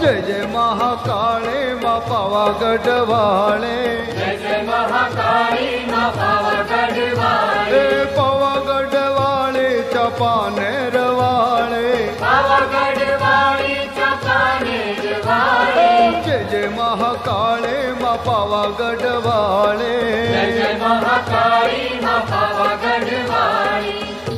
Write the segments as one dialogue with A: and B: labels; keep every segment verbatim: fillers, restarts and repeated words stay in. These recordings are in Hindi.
A: जय जय महाकाली माँ पावागढ़ वाले,
B: जय जय महाकाली माँ पावागढ़ वाले,
A: पावागढ़ वाले चापानेर वाले,
B: पावागढ़ वाले चापानेर वाले,
A: जय जय महाकाली माँ पावागढ़ वाले,
B: जय जय महाकाली माँ पावागढ़ वाले।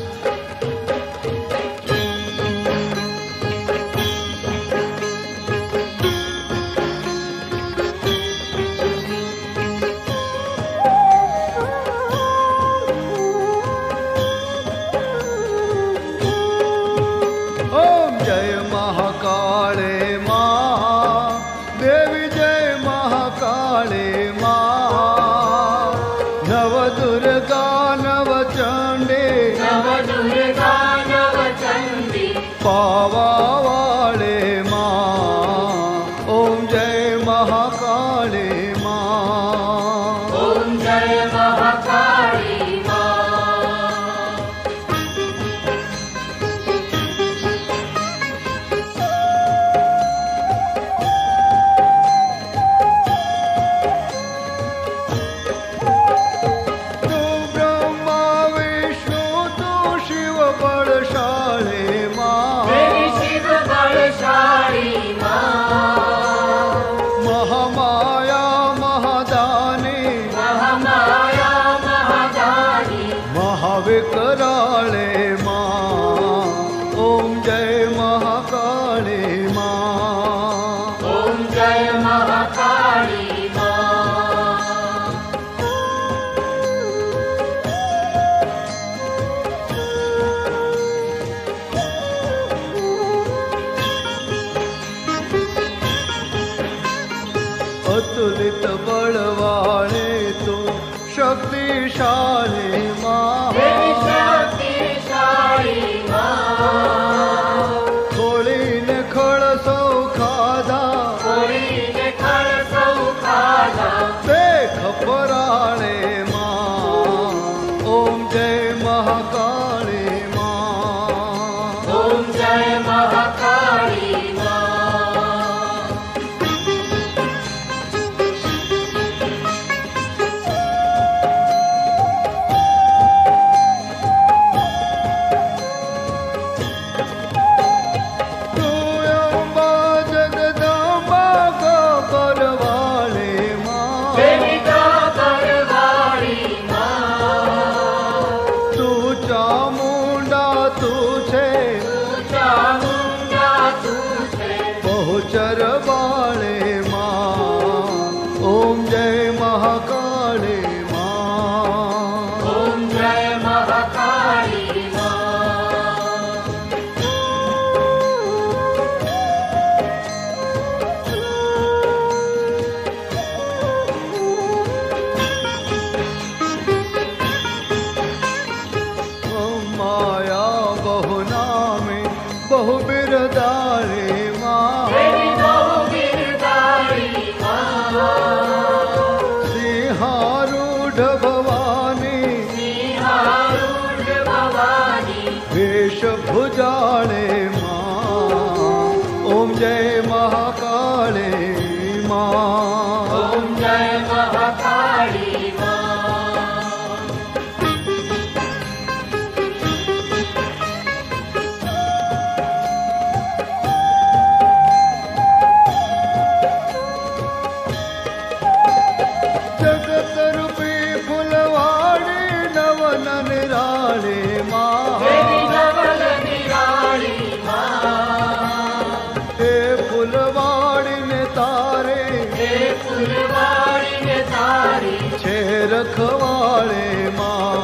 A: पावा वाले माँ ओम जय महाकाली माँ,
B: ओम जय महाकाली माँ।
A: तू ब्रह्मा विष्णु तू शिव बलशाली महामाया महादानी,
B: महामाया महादानी,
A: महाविकराले माँ ओम जय महाकाली माँ,
B: ओम जय महाकाली माँ।
A: अतुलित बल वाले तो शक्तिशाली माँ,
B: शक्तिशाली माँ,
A: खोली ने खड़ सौ खाधा,
B: खोली ने खड़ सौ खाधा,
A: देख पराणे माँ ओम जय महाकाली माँ,
B: ओम जय महाकाली माँ।
A: बहुचर वाले माँ ओम जय महाकाली माँ,
B: ओम जय महाकाली माँ।
A: माया बहु नामे बहु बिरदारे सिंहारूढ़ भवानी,
B: सिंहारूढ़ भवानी,
A: वेश भुजाले माँ ओम जय महाकाली माँ,
B: ओम जय महाकाली माँ।
A: निराले माँ, हे फुलवाड़ी ने तारे,
B: हे फुलवाड़ी ने तारे,
A: छे रखवाड़े माँ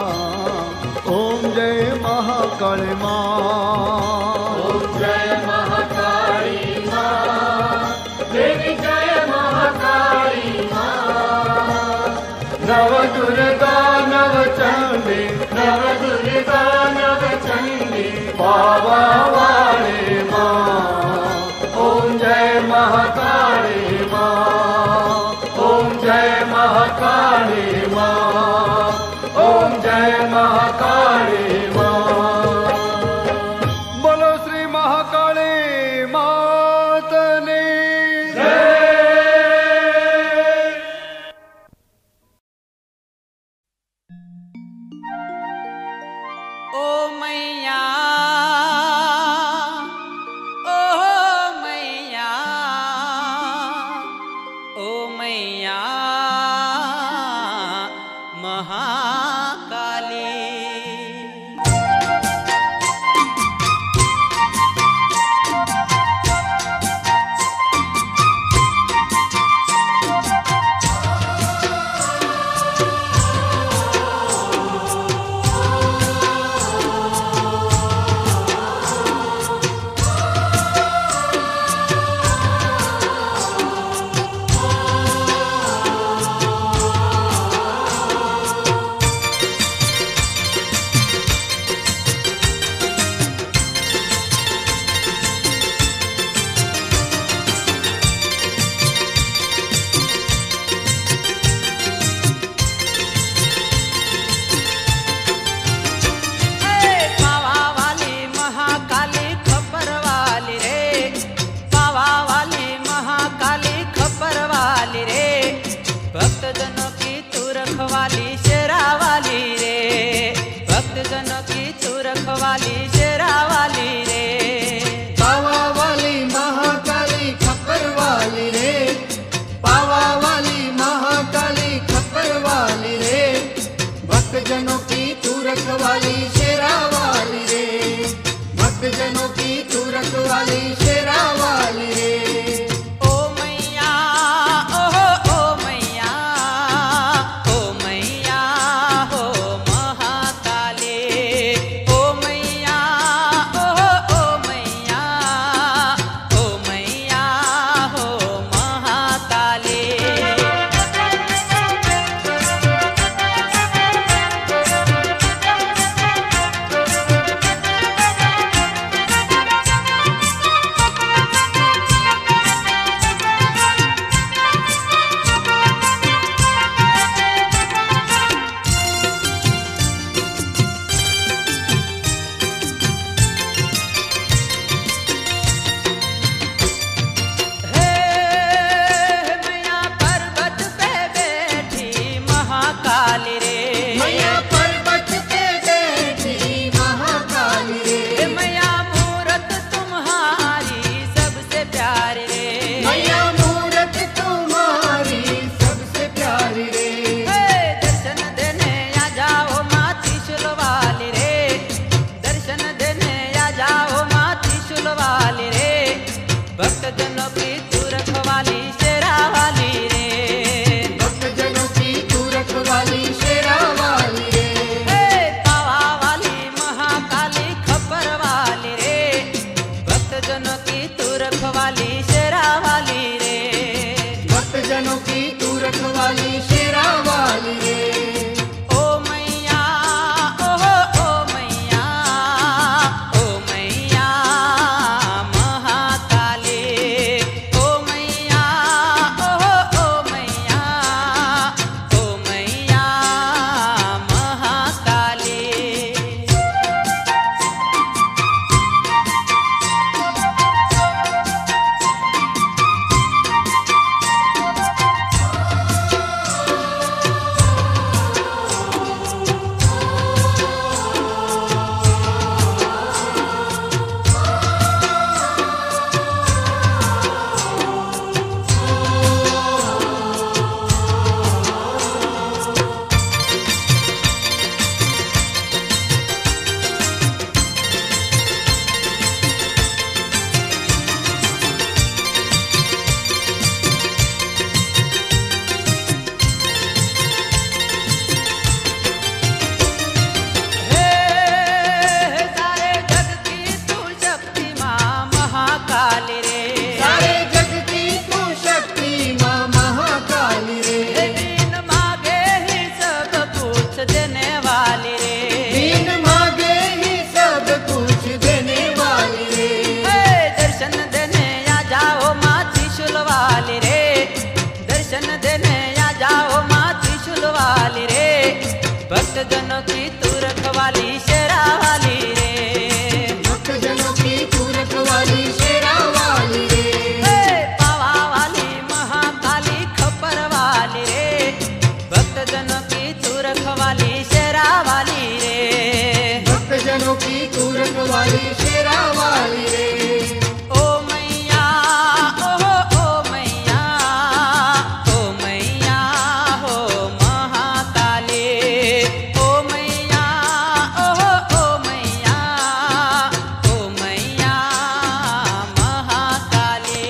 A: ओम जय महाकाली माँ,
B: ओम जय महाकाली माँ, देवी जय महाकाली माँ।
A: नव दुर्गा नव चंडी,
B: नव दुर्गा नव चंडी,
A: पावा वाले माँ ओम जय महाकाली माँ, ओम जय महाकाली माँ, ओम जय महाकाली माँ। बोलो श्री महाकाली मात ने
C: ओ मैया ओ मैया ओ मैया महाकाली। भक्तजनों की तू रखवाली शेरा वाली रे, भक्तजनों की तू रखवाली शेरा वाली रे।
A: पावा वाली महाकाली खप्पर वाली रे, पावा वाली महाकाली खप्पर वाली रे, भक्तजनों की तू रखवाली शेरा वाली रे, भक्तजनों की तू रखवाली शेरा वाली रे।
B: वाली शेरा वाली रे।
C: ओ मैया ओ ओ मैया ओ मैया हो महाकाली। ओ मैया ओ ओ मैया ओ मैया महाकाली।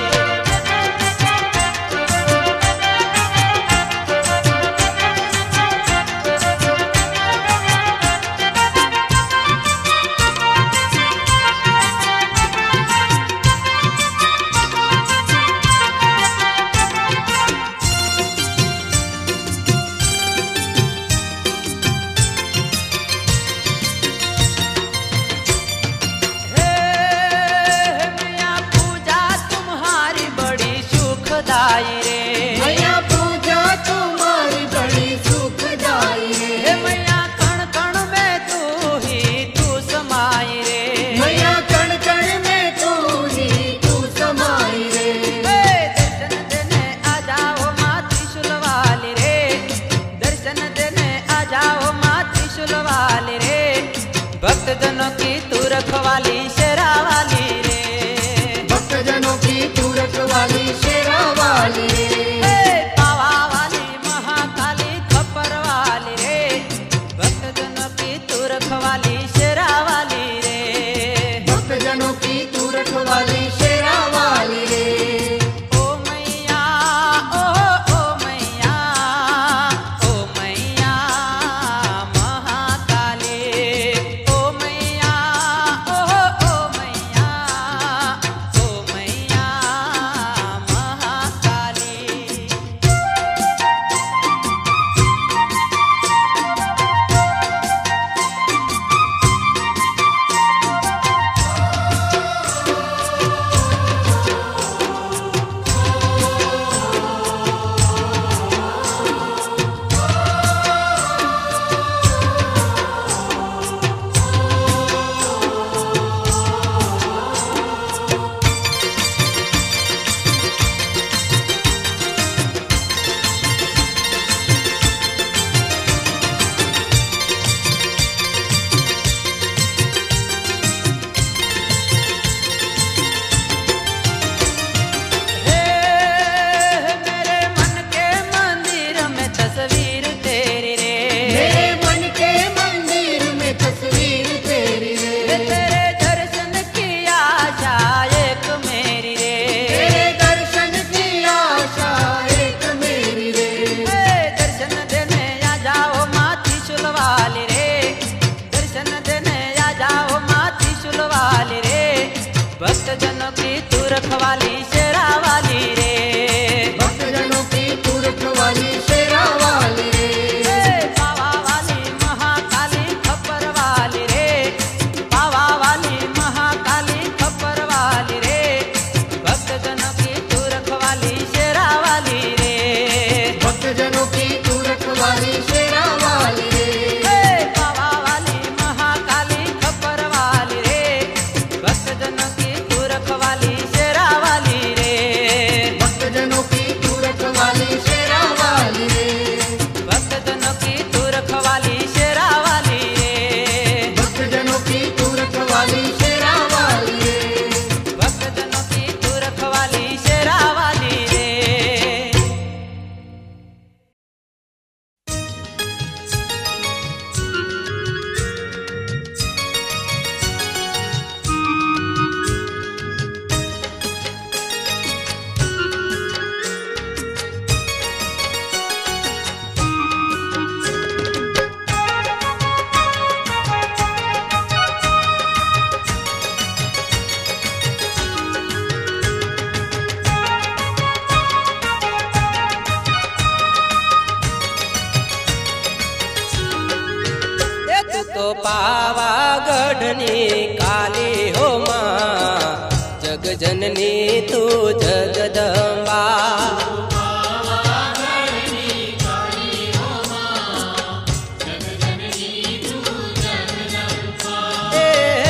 C: हे मैया पूजा तुम्हारी बड़ी सुखदाई रे।
B: मैया पूजा तुम्हारी बड़ी सुखदाई रे।
C: हे मैया कण कण में तू ही तू समाई रे।
B: मैया कण कण में तू ही तू समाई रे।
C: हे दर्शन देने आ जाओ माँ त्रिशूल वाली रे। दर्शन देने आ जाओ माँ त्रिशूल वाली रे। भक्त जनों की तू रखवाली शेरा वाली रे।
B: भक्तजनों की तू रखवाली शेरा वाली रे।
C: हे पावा वाली महाकाली खप्पर वाली रे। भक्त जनों की तू रखवाली शेरा वाली रे।
B: भक्तजनों की तू रखवाली शेरा वाली रे।
C: ओ मैया ओ ओ मैया ओ मैया महाकाली। ओ मैया ओ ओ मैया ओ मैया महाकाली। हे मेरे मन के मंदिर में तस्वीर तेरी रे।
B: मेरे मन के मंदिर में तस्वीर तेरी रे।
C: हे तेरे दर्शन की आशा एक मेरी रे।
B: तेरे दर्शन की आशा एक मेरी रे।
C: हे दर्शन देने आ जाओ माँ त्रिशूल वाली रे। दर्शन देने आ जाओ माँ त्रिशूल वाली रे। भक्त जनों की तू रखवाली शेरा वाली रे।
B: भक्तजनों की तू रखवाली शेरा वाली रे।
C: हे पावा वाली महाकाली खप्पर वाली रे। पावा वाली महाकाली खप्पर वाली रे। भक्त जनों की तू रखवाली शेरा वाली रे।
B: भक्तजनों की तू रखवाली शेरा वाली रे।
C: हे पावा वाली महाकाली खप्पर वाली रे। भक्त जनों की तू रखवाली शेरा वाली रे।
B: भक्तजनों की तू रखवाली शेरा वाली रे।
C: भक्त जनों की तू रखवाली शेरा वाली रे।
B: भक्तजनों की तू रखवाली शेरा वाली रे।
C: भक्त जनों की तू रखवाली शेरा वाली रे। ए तू तो पावागढ़नी काली हो माँ। जग जननी तू जगदम्बा। ए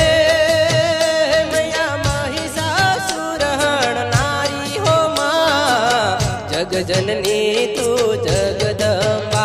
C: मैया महिषासुरहरण नारी हो माँ। जग जननी तू जगदम्बा।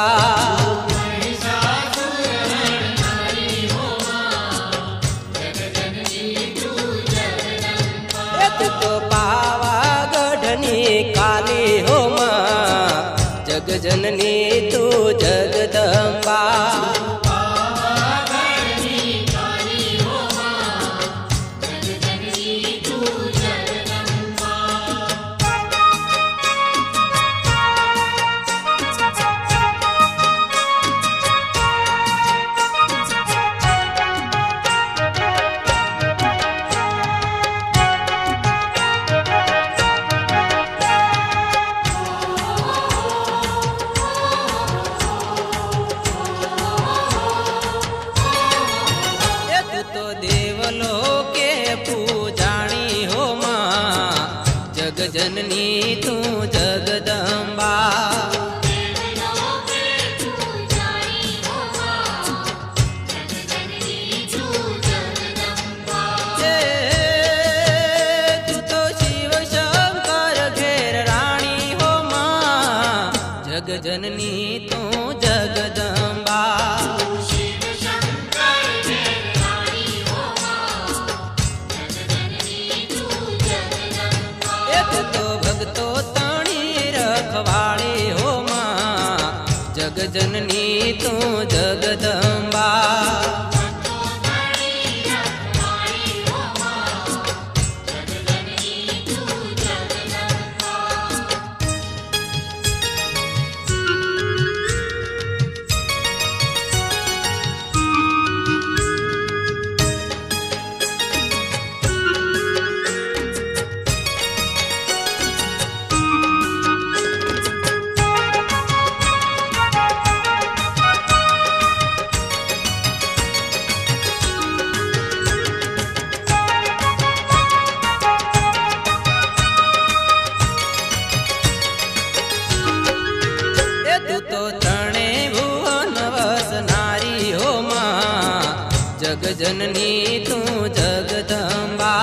C: जग जननी तू जगदम्बा।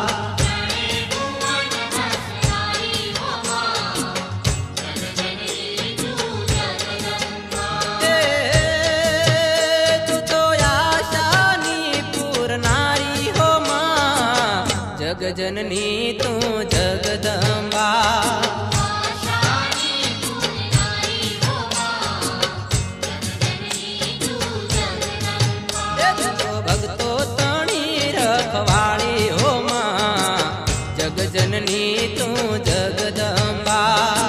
C: तू तो आशानी पूर्णारी हो माँ, जग जननी तू जगदम्बा। रखवाली हो माँ, जग जननी तू जगदम्बा।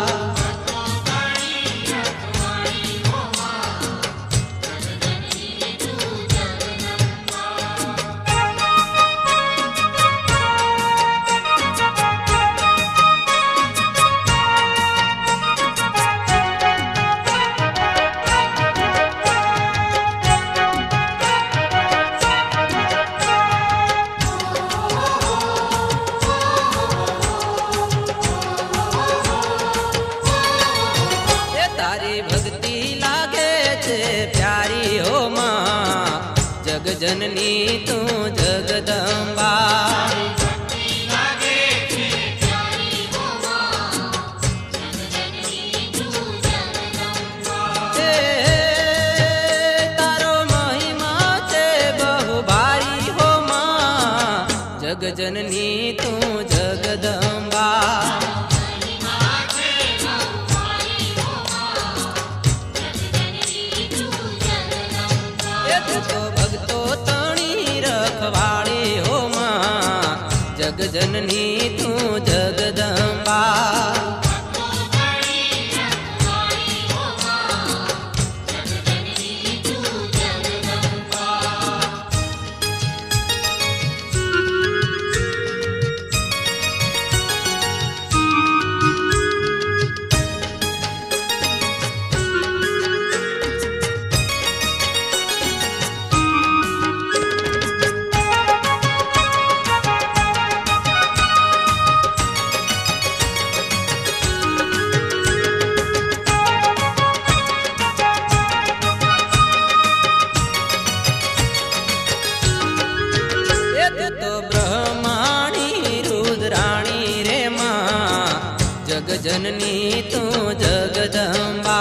C: जननी तू जगदम्बा। तारो महिमा से बहु भारी हो माँ, जग जननी तू जगदम्बा। रखवाली हो माँ, जग जननी तू जगदम्बा। जग जननी तू जगदम्बा।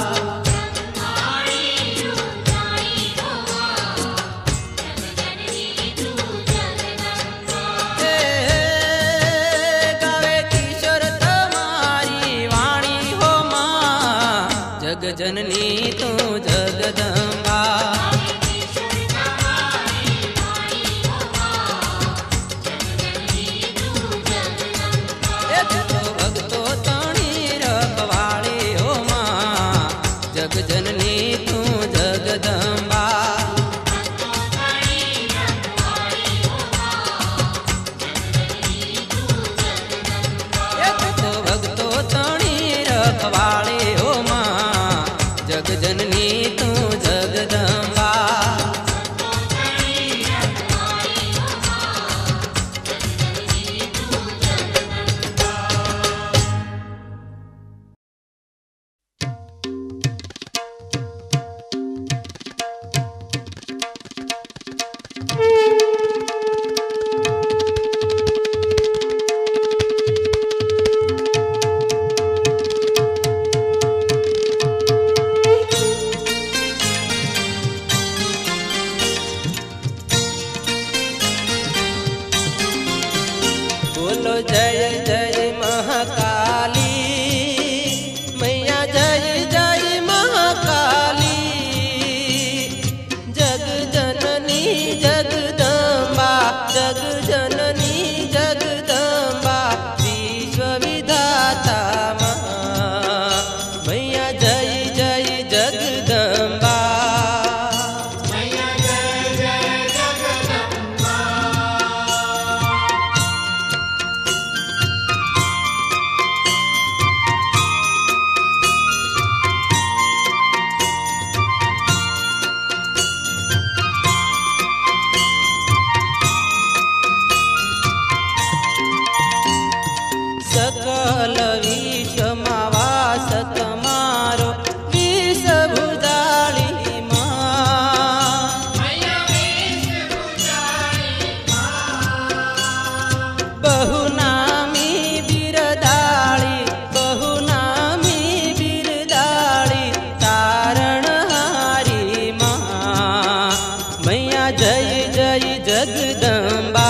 C: गावे किशोर तुम्हारी वाणी हो माँ, जग जननी तू जगदम्बा। जग जननी तू जगदम्बा। तो भक्तो तणी रखवाली हो माँ, जग जननी तू जगदम्बा। बोलो जय जय महाकाली मैया, जय जय महाकाली। जग जननी जगदम्बा, जग जननी जगदम्बा। विश्व विधाता मैया, जय जय जगदम्बा। मैया जय जय जगदम्बा।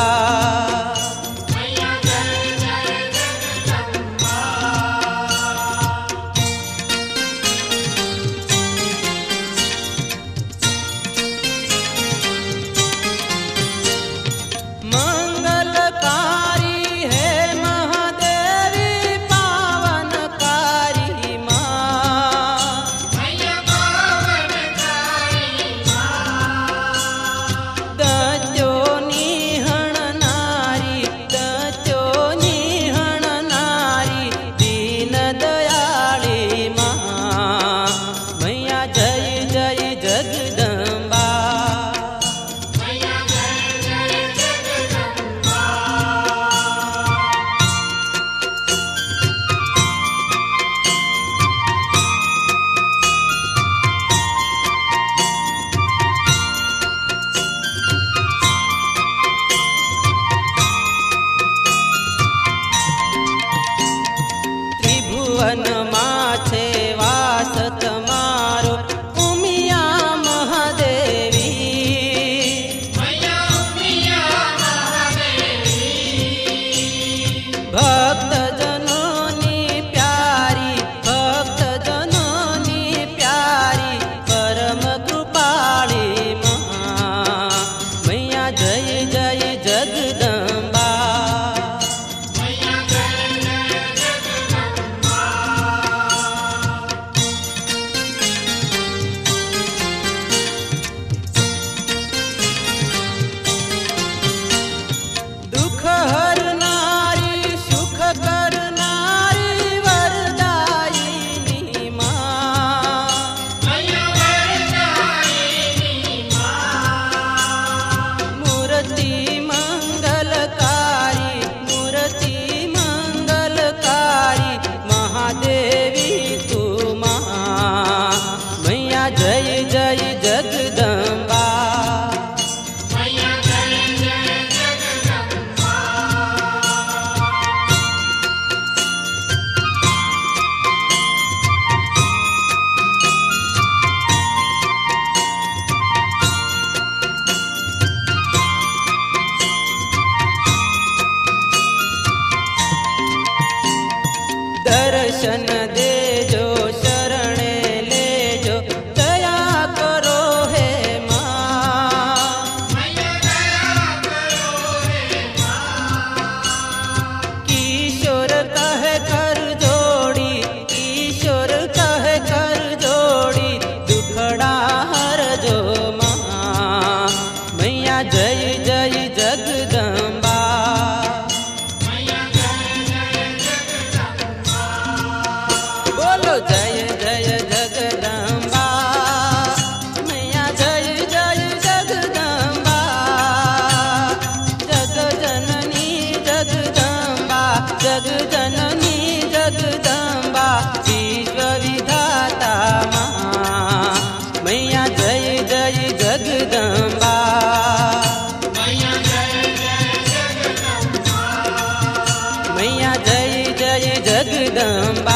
C: दर्शन देजो शरणे लेजो दया करो हे माँ। किशोर कहे कर जोड़ी किशोर कहे कर जोड़ी दुखड़ा हर जो माँ। मैया जय जय जगदम्बा। जय जय जगदम्बा मैया जय जय जगदम्बा। जग जननी जगदम्बा जग जननी जगदम्बा विश्व विधाता माँ। मैया जय जय जगदम्बा। मैया जय जय जगदम्बा।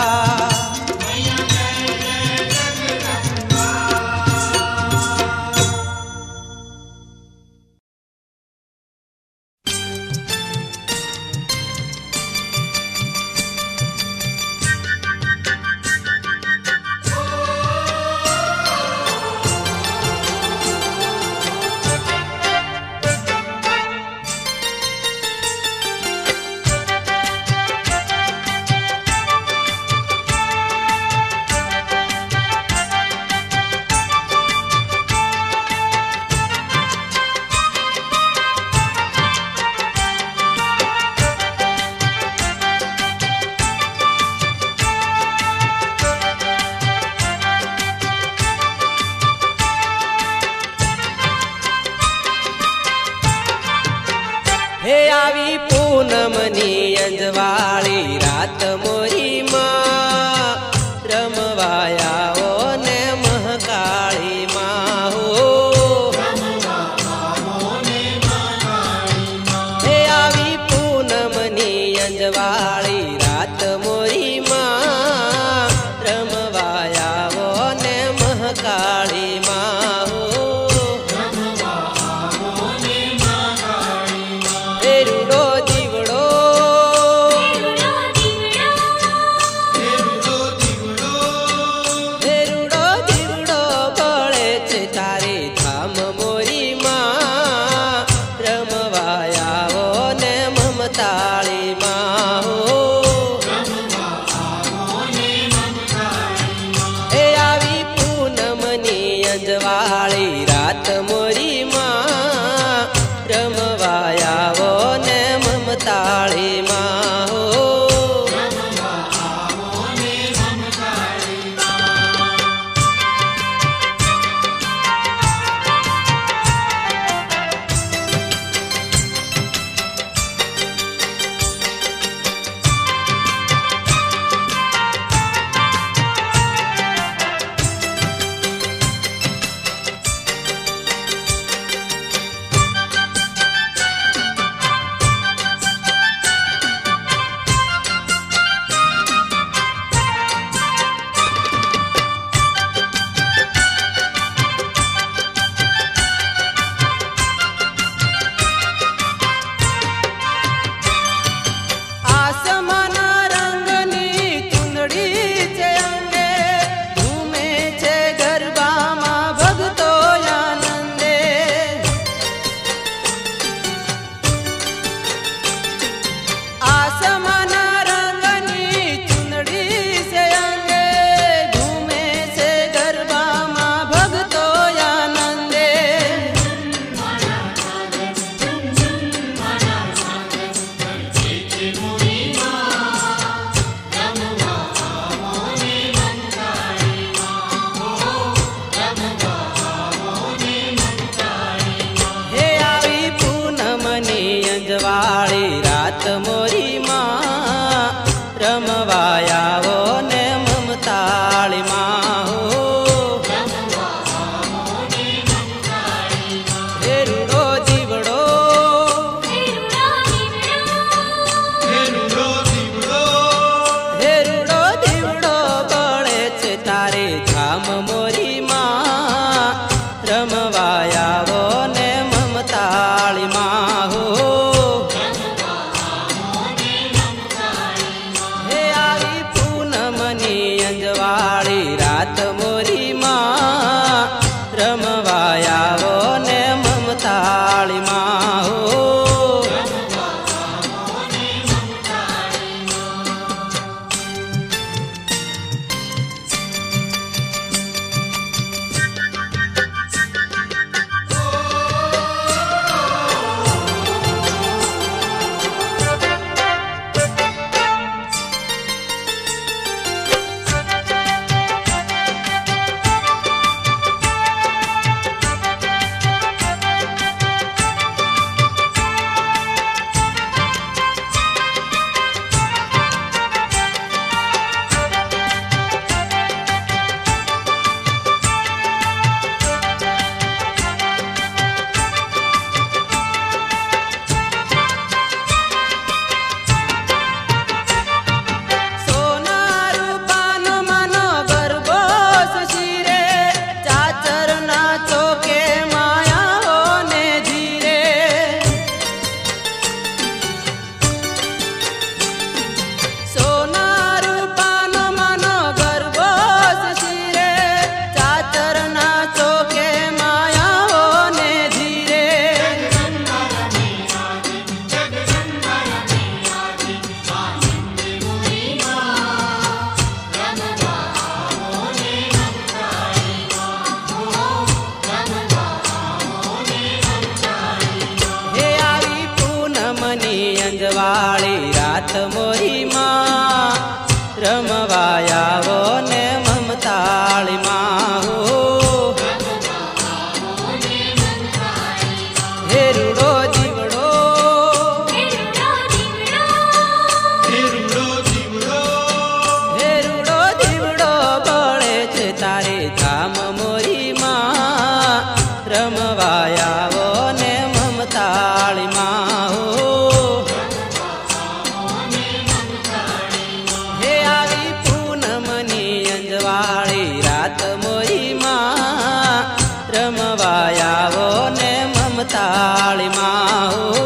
C: हे आवी पूनमनी अंजवाड़ी रात मोरी माँ। रमवाया ओ ने महकाली माँ हो। हे आवी पूनमनी अंजवाड़ी रात मोरी माँ। रमवाया ओ ने महकाली माँ हो। मोरी माँ रमवायावो ने ममताळी माँ हो रात मोरी माँ रमवायावो ने ममताळी माँ हो हेरुडो दीवड़ो हेरुडो दीवड़ो बळे छे तारे धाम मोरी माँ रमवायावो ने ममताळी माँ हो रात मोरी माँ रमवायावो ने ममताळी माँ हो अंजवाळी रात मोरी माँ रमवायावो ने ममताळी माँ हो हेरुडो दीवड़ो हेरुडो दीवड़ो बळे छे तारे धाम मोरी माँ रमवायावो ने ममताळी माँ हो रात मोरी माँ रमवायावो ने ममताळी माँ हो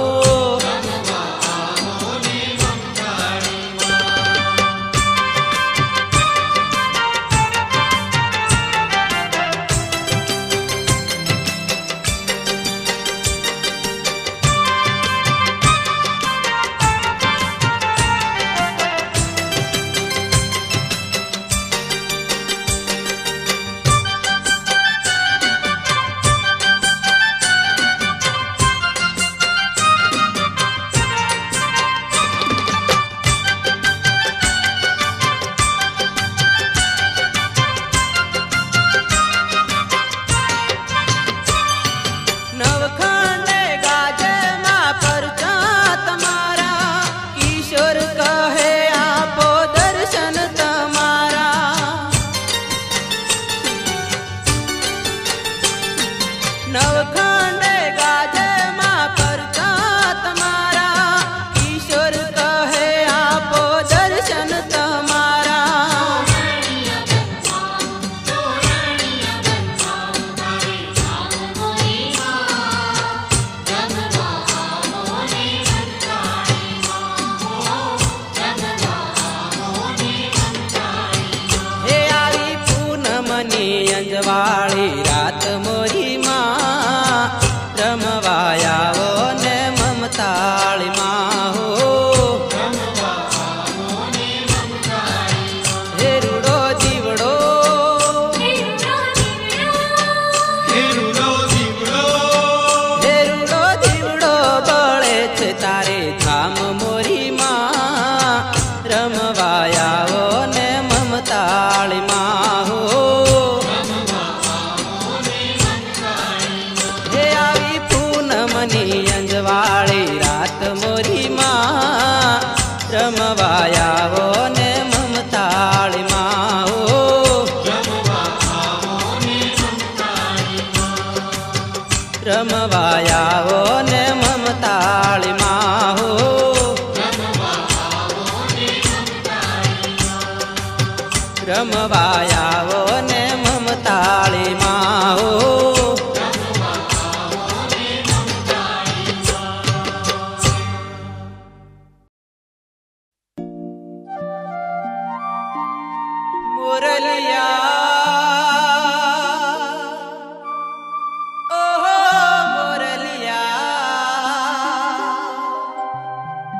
C: रमवायाओ ने ममताली माहो रमवायाओ ने ममताली माहो मुरलिया ओहो मुरलिया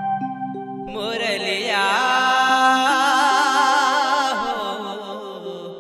C: मुरलिया हो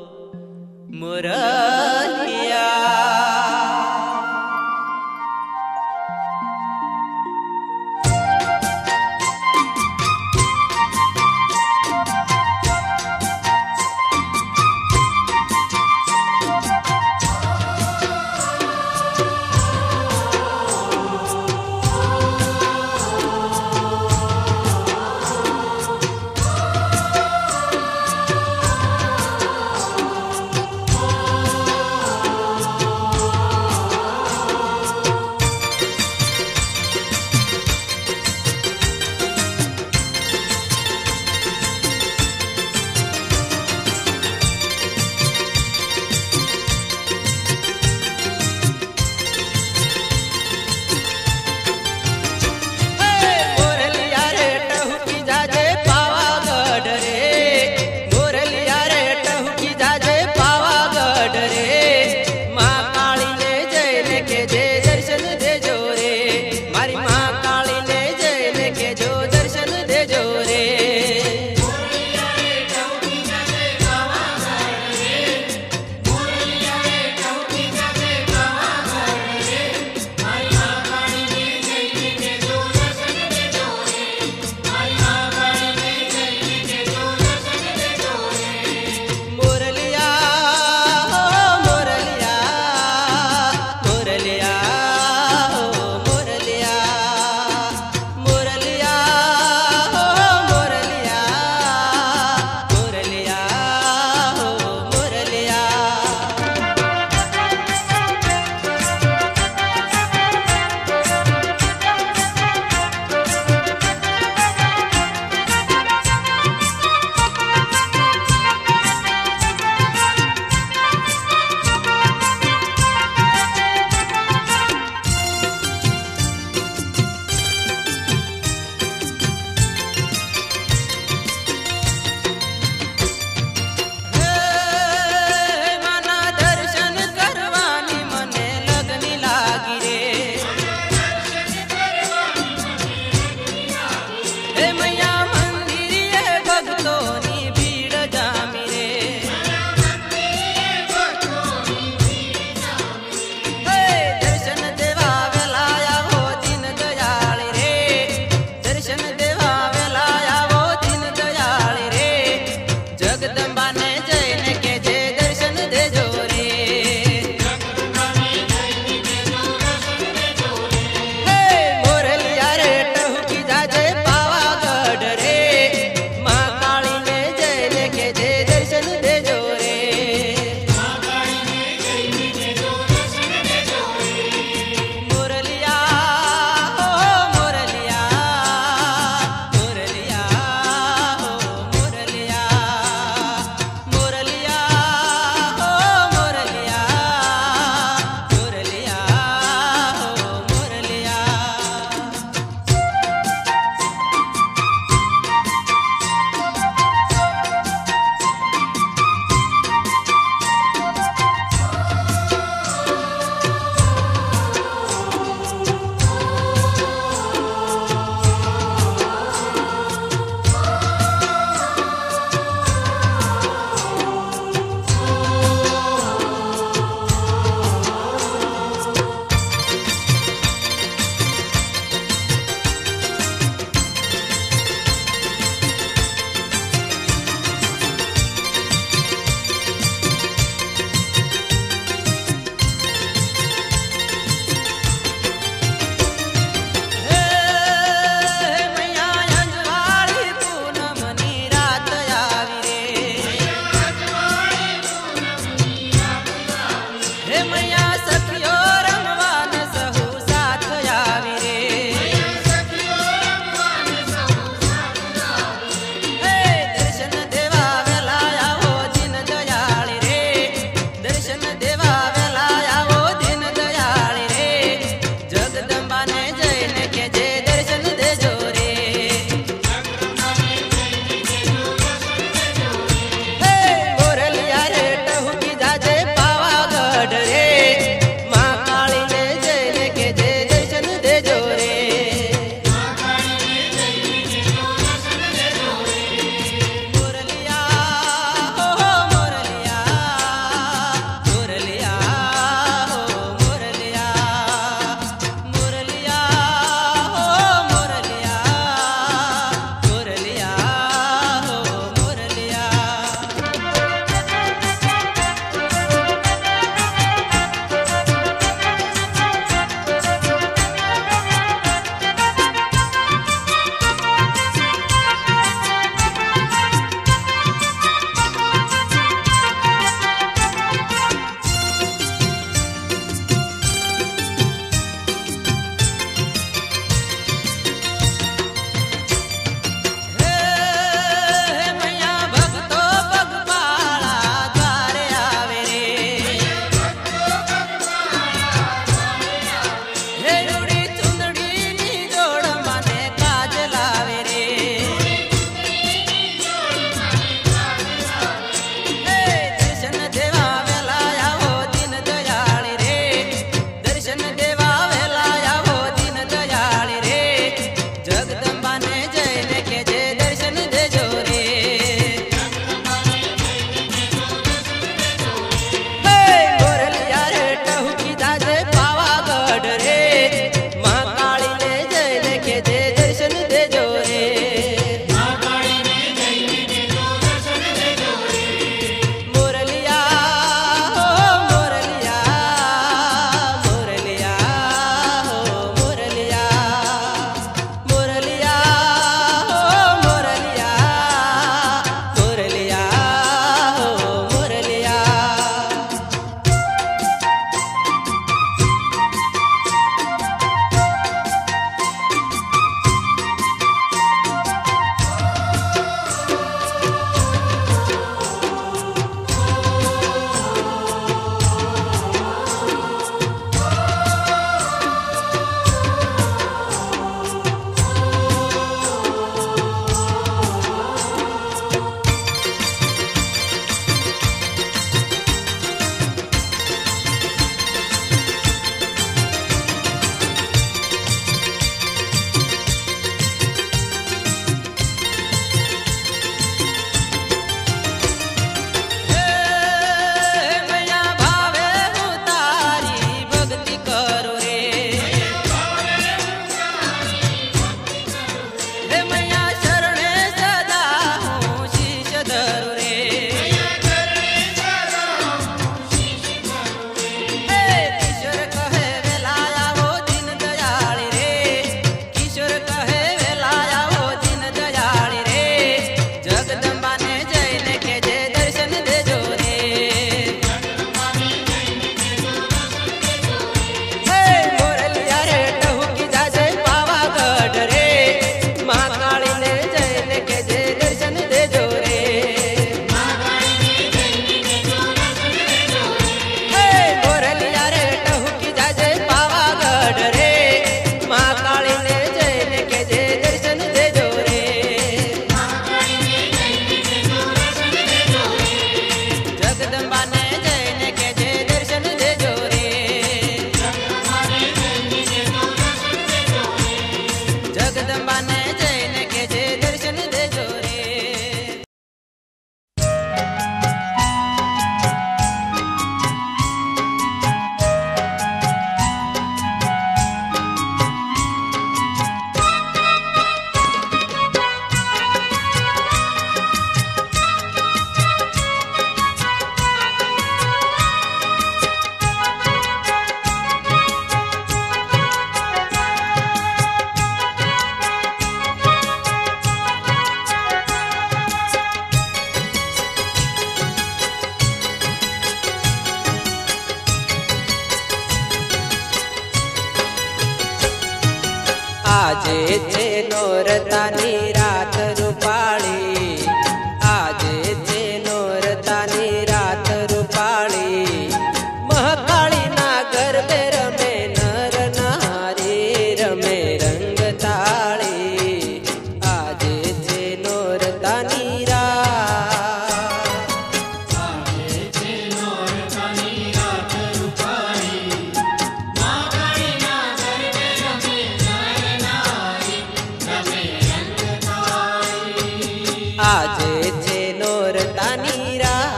C: આજે છે નોરતાની રાત રૂપાળી, આજે છે નોરતાની રાત રૂપાળી, મહાકાળીના ગરબે રમે નર નારી રમે રંગ તાળી, આજે છે નોરતાની રાત,
B: આજે છે નોરતાની રાત રૂપાળી, મહાકાળીના ગરબે રમે નર નારી રમે રંગ તાળી,
C: આજે છે નોરતાની રાત.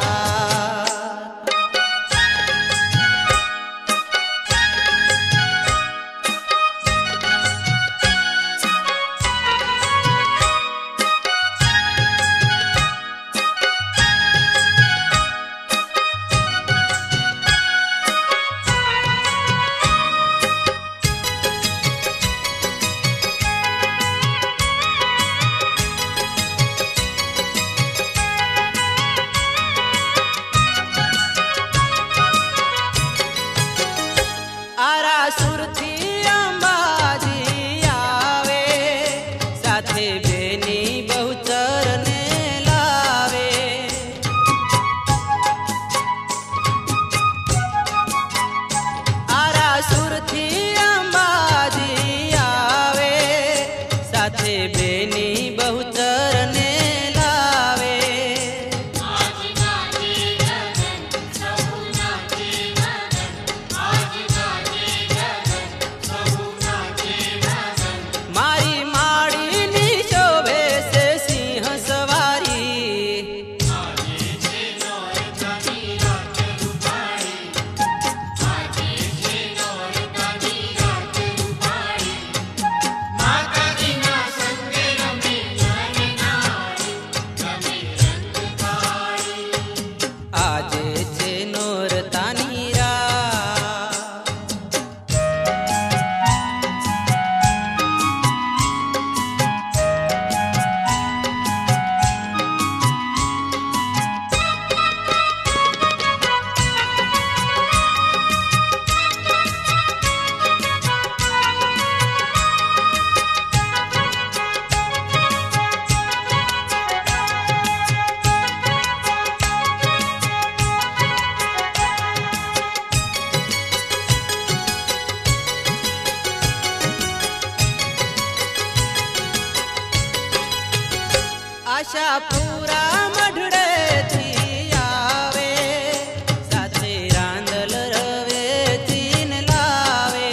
C: આરાસુરથી અંબાજી આવે, સાથે બેની બહુચરને લાવે, આરાસુરથી અંબાજી આવે, સાથે બેની બહુચરને લાવે,
B: આજ ગાજે ગગન સહુ નાચે મગન, આજ ગાજે ગગન સહુ નાચે મગન,
C: મારી માળીની શોભે છે સિંહ સવારી,
B: આજે છે નોરતાની રાત રૂપાળી, આજે છે નોરતાની રાત રૂપાળી, માતાજીના સંગે રમે નર નારી રમે રંગ તાળી,
C: આજે છે નોરતાની રાત. આશાપુરા મઢડેથી આવે, સાથે રાંદલ રવેથી ને લાવે,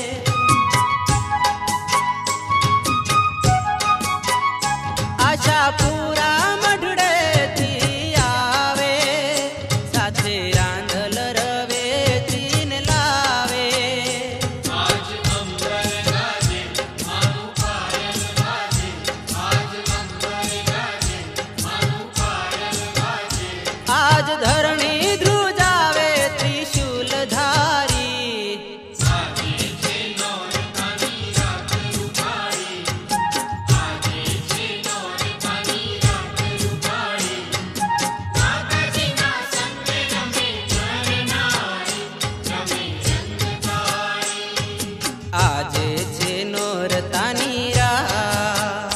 C: આશાપુરા મઢડેથી આવે, સાથે રાંદલ રવેથી ને લાવે,
B: આજ અંબર ગાજે મારું પાયલ ગાજે, આજ અંબર ગાજે મારું પાયલ ગાજે,
C: આજ ધરણી ધ્રુજાવે ત્રિશુલ ધારી,
B: આજે છે નોરતાની રાત રૂપાળી, આજે છે નોરતાની રાત રૂપાળી, માતાજીના સંગે રમે નર નારી રમે રંગ તાળી,
C: આજે છે નોરતાની રાત.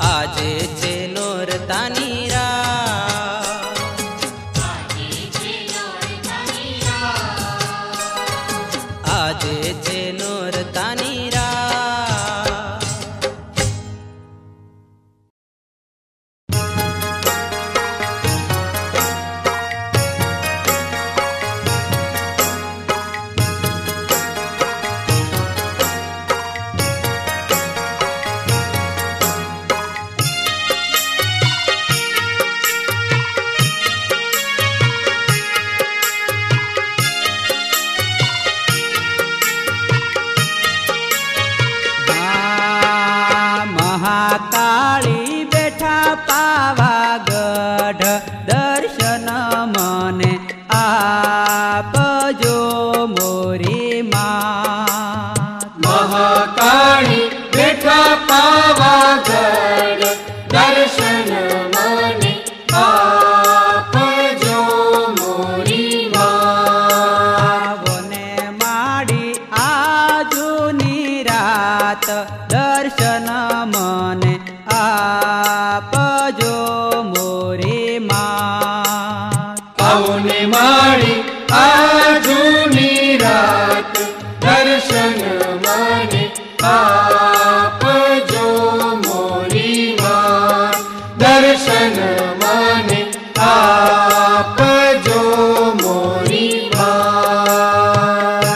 C: આજે છે નોરતાની રાત, આજે છે નોરતાની રાત. મહાકાળી બેઠા પાવાગઢ, દર્શન મને આપજો મોરી માત.
B: મહાકાળી બેઠા પાવાગઢ, દર્શન મને આપજો મોરી માત.
C: આવોને માડી આજુની રાત, દર્શન મને આપજો મોરી માત.
B: આવોને માડી આજુની રાત, દર્શન મને આપજો મોરી માત. દર્શન મને આપજો મોરી માત.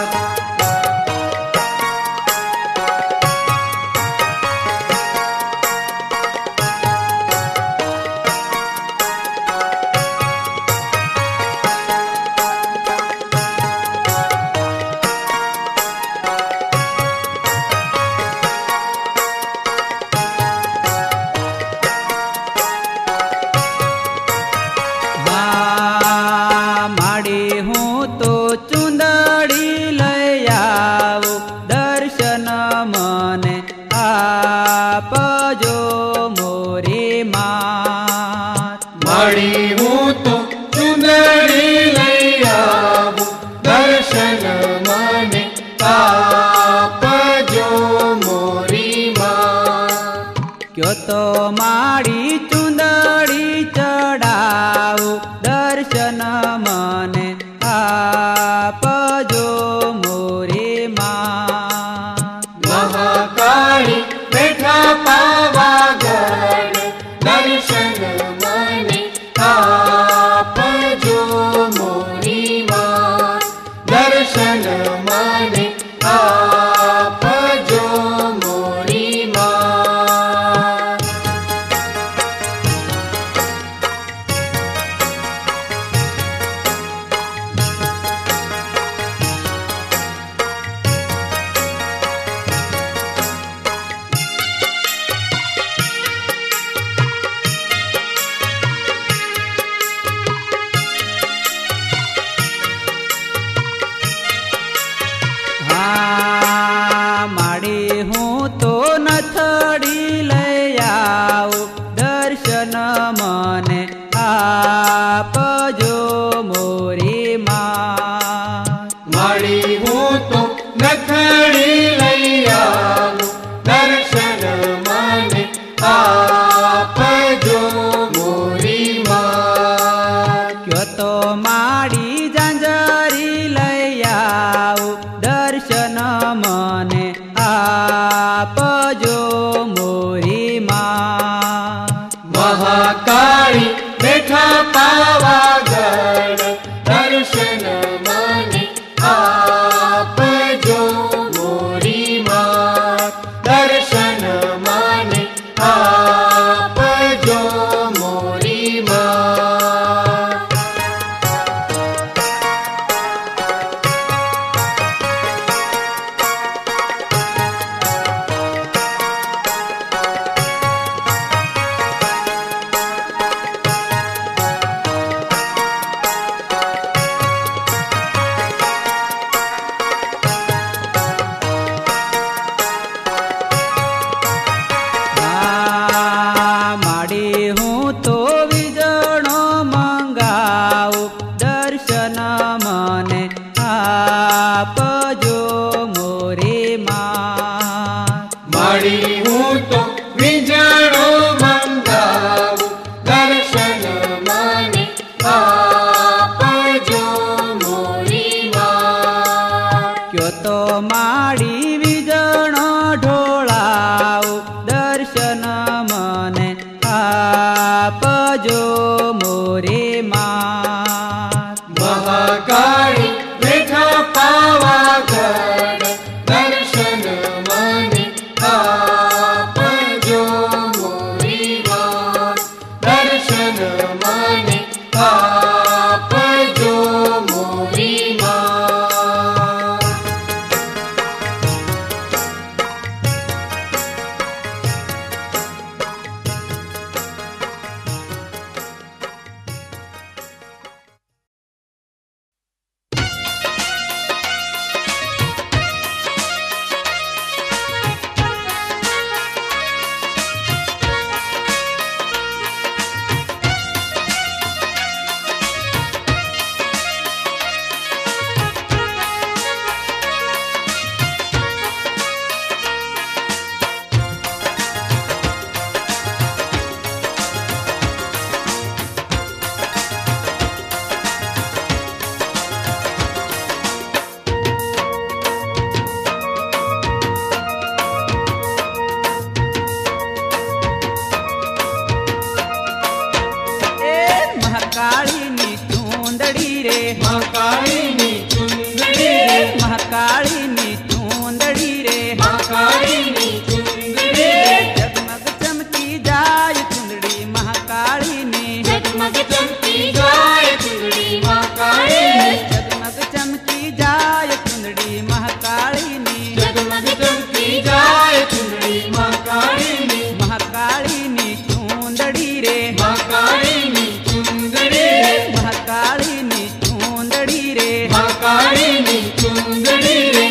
C: હા માડી હું તો ચુંદડી લઈ આવું, દર્શન મને આપજો મોરી માત.
B: માડી હું તો ચુંદડી લઈ આવું, દર્શન મને આપજો મોરી માત.
C: ક્યો તો માડી ચુંદડી ચડાવું, દર્શન મને આપજો મોરી માત.
B: મહાકાળી બેઠા પાવાગઢ, દર્શન મને આપજો મોરી માત. દર્શન મને આપજો મોરી માત.
C: હા માડી હું તો નથડી લઈ આવું, દર્શન મને આપજો મોરી માત.
B: માડી હું તો નથડી લઈ આવું, દર્શન મને આપજો મોરી માત.
C: ક્યો તો માડી ઝાંઝરી લઈ આવું, દર્શન મને આપજો મોરી માત.
B: મહાકાળી બેઠા પાવાગઢ, દર્શન મને આપજો મોરી માત. દર્શન મને આપજો મોરી માત.
C: આપજો મોરે માત.
B: મહાકાળી બેઠા પાવાગઢ દર્શન મને આપજો મોરી વાત. દર્શન મને આપજો મોરી વાત.
C: મહાકાળીની ચૂંદડી રે
B: મહાકાળીની ચુંદડી રે
C: મહાકાળીની ચૂંદડી રે
B: મહાકાળીની ચુંદડી રે
C: જગમગ ચમકી જાય ચૂંદડી મહાકાળીની
B: જગમગ ચમકી જાય ચુંદડી મહાકાળીની
C: જગમગ ચમકી જાય ચૂંદડી મહાકાળીની
B: જગમગ ચમકી જાય ચુંદડી મહાકાળીની
C: મહાકાળીની ચૂંદડી રે
B: મહાકાળીની ચુંદડી રે
C: મહાકાળીની ચૂંદડી રે
B: મહાકાળીની ચુંદડી રે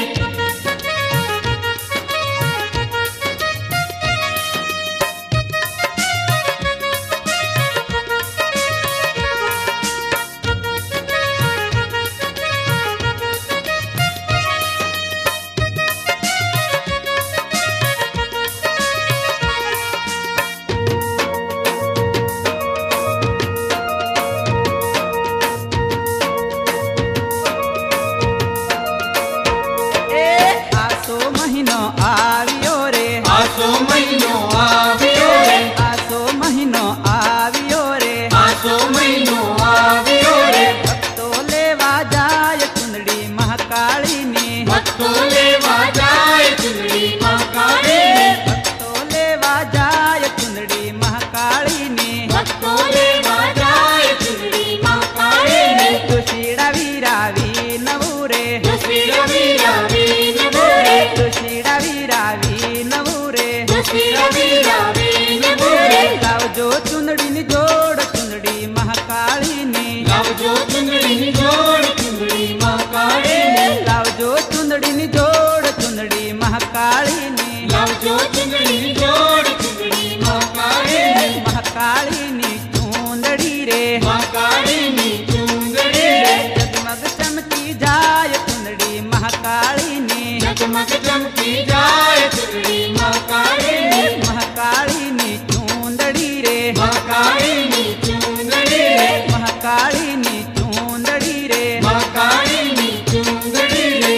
C: એ આસો મહિનો આવ્યો રે
B: આસો મહિનો આવ્યો રે
C: આસો મહિનો આવ્યો રે
B: આસો મહિનો આવ્યો રે
C: ભક્તો લેવા જાય ચૂંદડી મહાકાળીની
B: ભક્તો લેવા જાય ચુંદડી મહાકાળીની
C: ભક્તો લેવા જાય ચૂંદડી મહાકાળીની
B: ભક્તો લેવા જાય ચુંદડી મહાકાળીની
C: દુશીડા વીરાવી નવું રે
B: દુસરી રવિ રવિ નવો રે
C: દુશીડા વીરાવી નવું રે
B: દુસરી રવિ રવિ નવો રે
C: લાવજો ચૂંદડીની જોડ ચૂંદડી મહાકાળીની
B: લાવજો ચુંદડીની જોડ ચુંદડી મહાકાળીની
C: લાવજો ચૂંદડીની જોડ ચૂંદડી મહાકાળીની
B: લાવજો ચુંદડીની જોડ ચુંદડી મહાકાળીની
C: મહાકાળીની ચૂંદડી રે
B: મહાકાળીની ચુંદડી રે
C: જગમગ ચમકી જાય ચૂંદડી મહાકાળીની
B: જગમગ ચમકી જાય ચુંદડી મહાકાળીની
C: મહાકાળીની ચૂંદડી રે
B: મહાકાળીની ચુંદડી રે
C: મહાકાળીની ચૂંદડી રે
B: મહાકાળીની ચુંદડી રે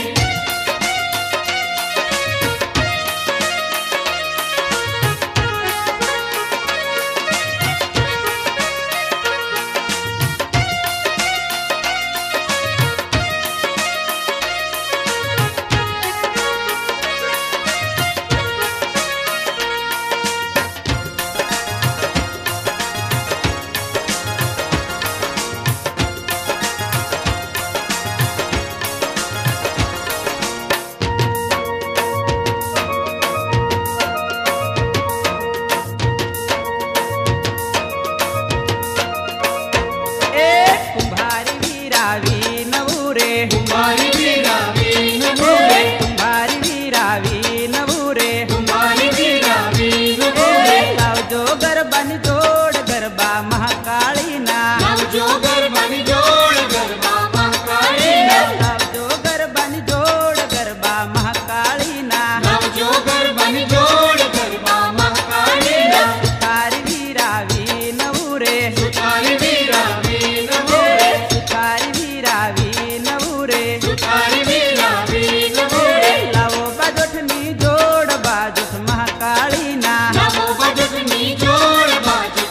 C: એ કુંભારી વીરાવી નવું રે
B: કુંભારી વીરાવી નવો રે
C: કુંભારી વીરાવી નવું રે
B: કુંભારી વીરાવી નવો રે
C: લાવજો ગરબાની જોડ ગરબા મહાકાળીના
B: લાવજો ગરબાની જોડ ગરબા મહાકાળીના
C: લાવજો ગરબાની જોડ ગરબા મહાકાળીના
B: લાવજો ગરબાની જોડ ગરબા મહાકાળીના
C: સુથારી વીરાવી નવું રે
B: સુતારી વીરાવી નવો રે
C: સુથારી વીરાવી નવું રે
B: સુતારી વીરાવી નવો રે
C: લાવો બાજોઠની જોડ બાજોઠ મહાકાળીના
B: નવો ભજની જોડ બાજ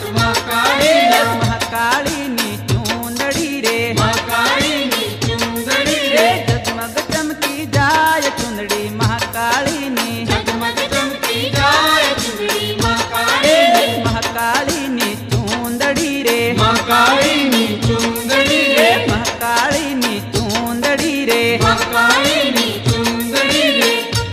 B: महाकाली नी चुंदड़ी रे
C: महाकाली नी चुंदड़ी रे
B: महाकाली नी चुंदड़ी रे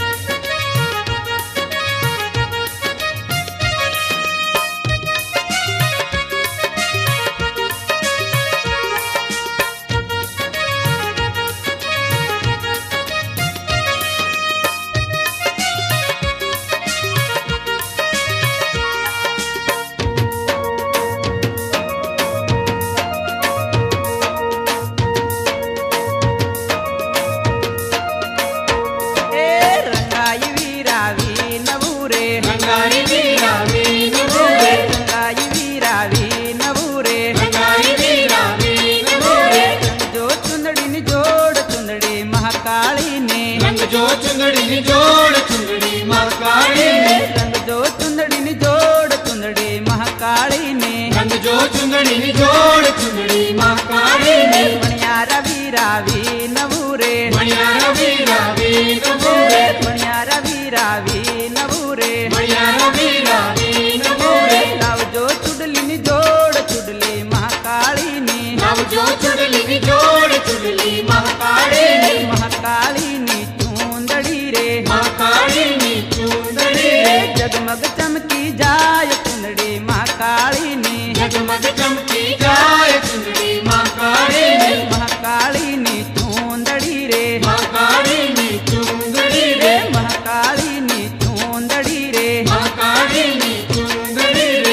B: रंगाई वीरावी नवूरे
C: रंगाई वीरावी नवूरे
B: रंगाई वीरावी नवूरे
C: रंग जो चुंदड़ी नि जोड़ चुंदड़ी महाकाली ने
B: रंग जो चुंदड़ी नि जोड़ चुंदड़ी महाकाली ने
C: रंग जो चुंदड़ी नि जोड़ चुंदड़ी महाकाली ने
B: रंग जो चुंदड़ी नि जोड़ चुंदड़ी महाकाली ने
C: मणियारा वीरावी नवूरे
B: मणियारा वीरावी नवूरे
C: मणियारा वीरावी नवूरे
B: मणियारा वीरावी नवूरे
C: लाव जो चुडली नि जोड़ चुडली महाकाली ने
B: नव जो चुडली नि जोड़ चुडली महाकाली ने
C: महाकाली नी चुंदड़ी रे
B: महाकाली नी चुंदड़ी रे
C: जगमग चमकी जाय चुंदड़ी महाकाली नी
B: जगमग चमकी जाए चुंदड़ी महाकाली ने
C: महाकाली नी चुंदड़ी रे
B: महाकाली नी चुंदड़ी रे
C: महाकाली नी चुंदड़ी रे
B: महाकाली नी चुंदड़ी रे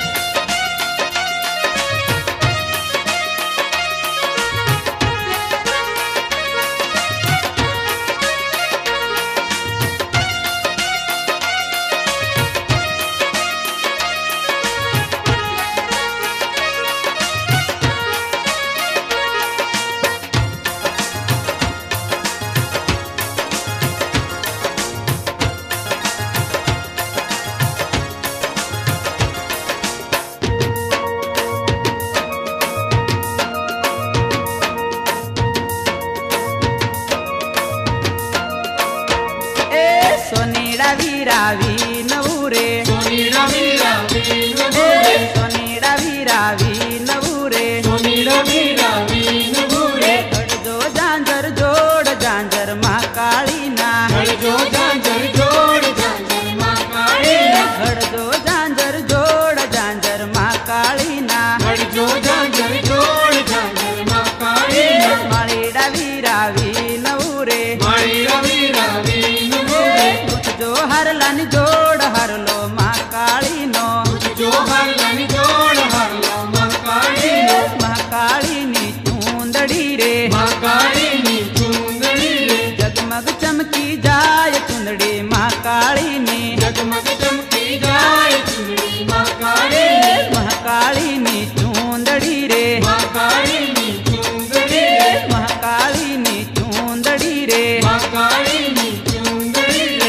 C: सोनीड़ा वीरावी नवूरे
B: सोनीड़ा वीरावी नवूरे
C: सोनीड़ा वीरावी नवूरे
B: सोनीड़ा वीरावी नवूरे
C: घड़ जो झांझर जोड़ झांझर महाकाली ना
B: घड़ जो झांझर जोड़ झांझर महाकाली ना
C: घड़ जो झांझर जोड़ झांझर महाकाली ना
B: घड़ जो झांझर जोड़ झांझर महाकाली ना
C: मालीड़ा वीरावी नवूरे
B: माळीड़ा वीरावी नवूरे
C: जो हरलन जोड़ हरलो महाकाली नो
B: जो हरलन जोड़ हरलो महाकाली नो
C: महाकाली नी चुंदड़ी रे
B: महाकाली नी चुंदड़ी रे
C: जगमग चमकी जाय चुंदड़ी महाकाली नी
B: जगमग चमकी जाए चुंदड़ी महाकाली ने
C: महाकाली नी चुंदड़ी रे
B: महाकाली नी चुंदड़ी रे
C: महाकाली नी चुंदड़ी रे
B: महाकाली नी चुंदड़ी रे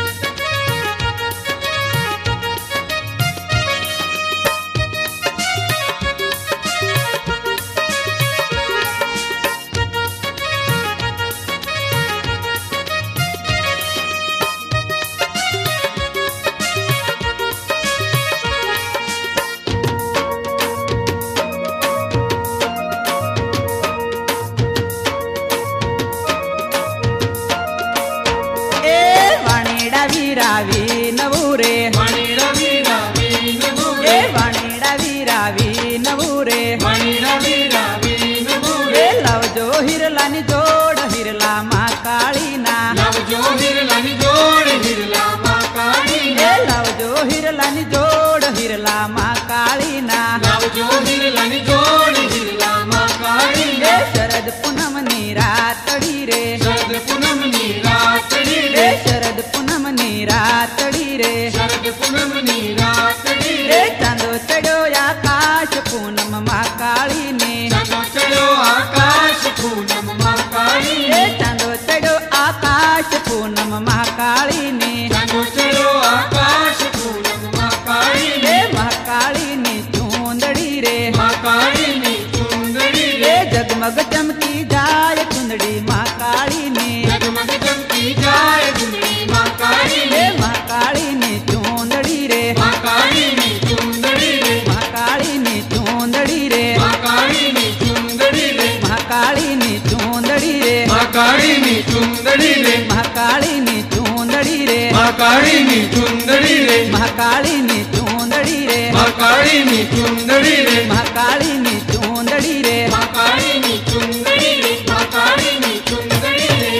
C: वीरावी नवूरे
B: मणिड़ा वीरावी नवूरे
C: वाणीड़ा वीरावी नवूरे
B: मणिड़ा वीरावी नवूरे
C: लव जो हिरला नि जोड़ हिरला महाकाली ना
B: नव जो हिरला नि जोड़ हिरला महाकाली ना
C: लव जो हिरला नि जोड़ हिरला महाकाली ना
B: नव जो हिरला नि जोड़ हिरला महाकाली ना
C: शरद पूनम नी रातड़ी रे
B: शरद पूनम नी रातड़ी
C: रे
B: रे
C: शरद पूनम नी रातड़ी रे
B: शरद पूनम नी रातड़ी
C: रे
B: रे
C: चांदो चढ़ो आकाश पूनम महाकाली ने
B: चांदो चढ़ो आकाश पूनम महाकाली
C: रे
B: ने
C: चांदो चढ़ो आकाश पूनम महाकाली ने
B: चांदो चढ़ो आकाश पूनम महाकाली
C: रे
B: ने
C: महाकाली नी चुंदड़ी रे
B: महाकाली नी चुंदड़ी
C: रे
B: रे
C: जगमग चमकी जाय चुंदड़ी महाकाली ने
B: जगमग चमकी जाए चुंदड़ी महाकाली
C: रे
B: ने
C: महाकाली नी चुंदड़ी रे
B: महाकाली नी चुंदड़ी रे
C: महाकाली नी चुंदड़ी रे
A: ચૂંદડી રે
C: મહાકાળીની ચૂંદડી રે
A: મહાકાળીની ચૂંદડી રે
C: મહાકાળીની ચૂંદડી રે
A: મહાકાળીની ચૂંદડી રે
C: મહાકાળીની ચૂંદડી રે
B: મહાકાળીની ચુંદડી રે મહાકાળીની ચુંદડી રે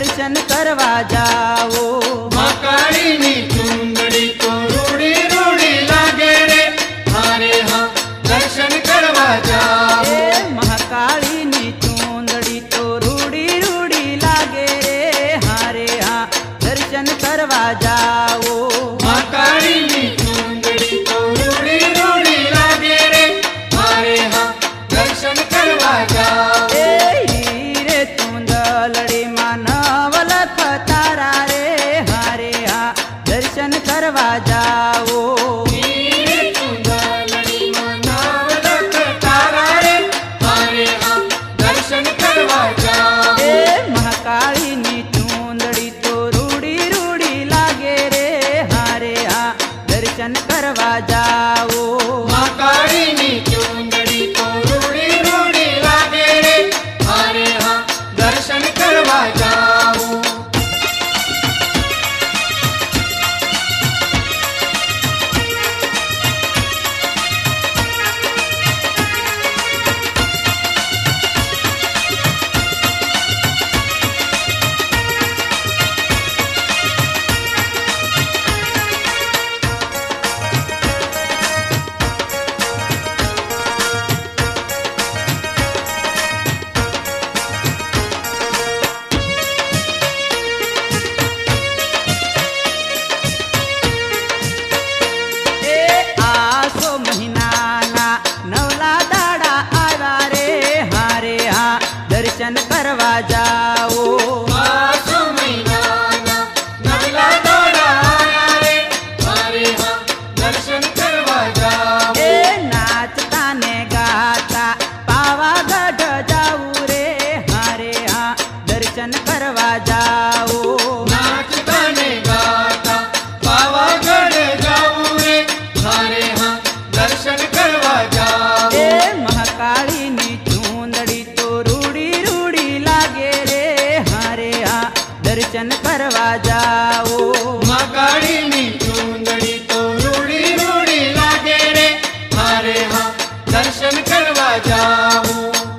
C: दर्शन करवा जाओ।
B: महाकाली नी चुंदड़ी तो रूड़ी रूड़ी लागे रे, हारे हाँ दर्शन करवा जाओ।
C: ए महाकाली नी चुंदड़ी तो रूड़ी रूड़ी लागे रे, हारे हाँ दर्शन करवा जाओ।
B: महाकाली नी चुंदड़ी तो रूड़ी रूड़ी लागे रे, हारे हाँ दर्शन करवा जाओ।
C: ए हीरे चुंदलड़ी मानव लख तारा रे, हारे हाँ दर्शन करवा जाओ।
B: हीरे चुंदलड़ी मानव लख तारा रे, हारे हाँ दर्शन करवा जाओ।
C: ए महाकाली नी चुंदड़ी तो रूड़ी रूड़ी लागे रे, हारे हाँ दर्शन करवा जाओ।
B: महाकाली नी चुंदड़ी तो रूड़ी रूड़ी लागे रे, हारे हाँ दर्शन करवा जाओ।
C: ए आसो महीना ना नवला दाड़ा आवा रे, हारे हाँ दर्शन करवा जाओ।
B: आसो महीना ना नवला दौड़ा आया रे, हारे हाँ दर्शन करवा जाओ।
C: ए नाचता ने गाता पावागढ़ जाऊ रे, हारे हाँ दर्शन करवा जाओ।
B: नाचता ने गाता पावागढ़ जाऊं रे, हारे हाँ दर्शन करवा जाओ।
C: ए महाकाली नी चुंदड़ी तो रूड़ी रूड़ी लागे रे, हारे हाँ दर्शन करवा जाओ।
B: महाकाली नी चुंदड़ी तो रूड़ी रूड़ी लागे रे, हारे हाँ दर्शन करवा जाओ।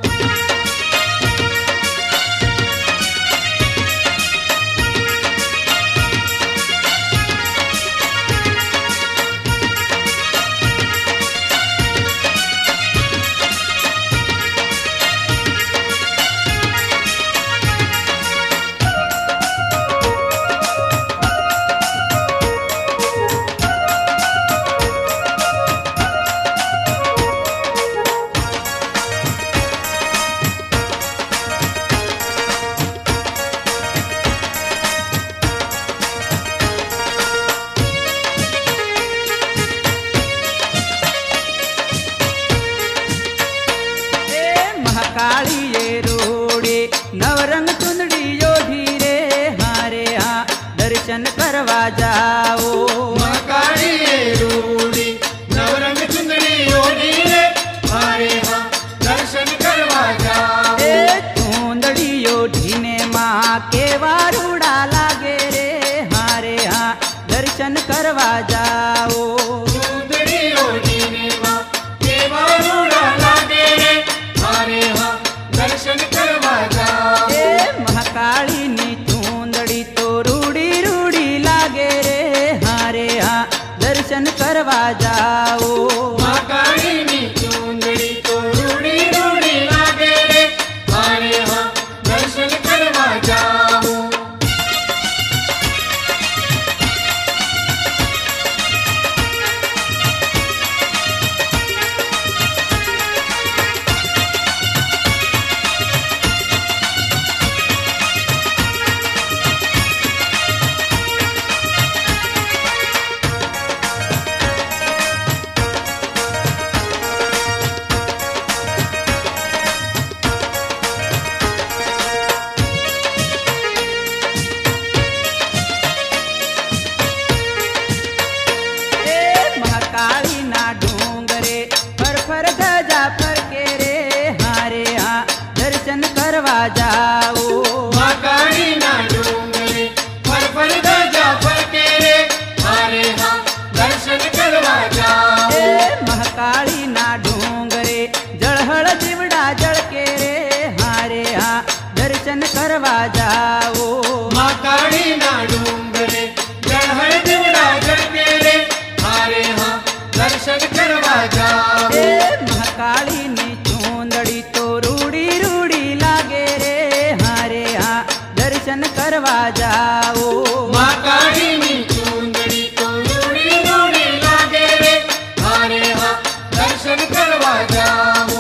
C: ए महाकाली ये रोड़े नवरंग चुंदड़ी योधी रे, हारे हाँ दर्शन करवा जाओ।
B: महाकाली ये रूड़ी नवरंग चुंदड़ी ओढ़ी रे, हारे हाँ दर्शन करवा जाओ।
C: ए चुंदड़ी योधी ने माँ के वारूड़ा लागे रे, हारे हाँ दर्शन करवा जाओ।
B: चुंदड़ी ओढ़ी ने माँ के वारूड़ा लागे रे, हारे हाँ दर्शन करवा जाओ।
C: ए महाकाली नी चुंदड़ी तो रूड़ी रूड़ी लागे रे, हारे हाँ दर्शन करवा जाओ।
B: महाकाली नी चुंदड़ी तो रूड़ी रूड़ी लागे रे, हारे हाँ दर्शन करवा जाओ।
C: ए महाकाली ना डूंगरे फर फर ध्वजा फरके रे, हारे हाँ दर्शन करवा जाओ।
B: महाकाली ना डूंगरे फर फर ध्वजा फरके रे, हारे हाँ दर्शन करवा जाओ।
C: ए महाकाली ना डूंगरे जड़हड़ जीवड़ा जड़के रे, हारे हाँ दर्शन करवा जाओ।
B: महाकाली ना डूंगरे जड़हर दिवड़ा जड़के रे हारे हाँ दर्शन करवा जाओ।
C: ए महाकाली नी चूंदड़ी तो रूड़ी रूड़ी लागे रे हारे हाँ दर्शन करवा जाओ।
B: महाकाली नी चूंदड़ी तो रूड़ी रूड़ी लागे रे हारे हाँ दर्शन करवा जाओ।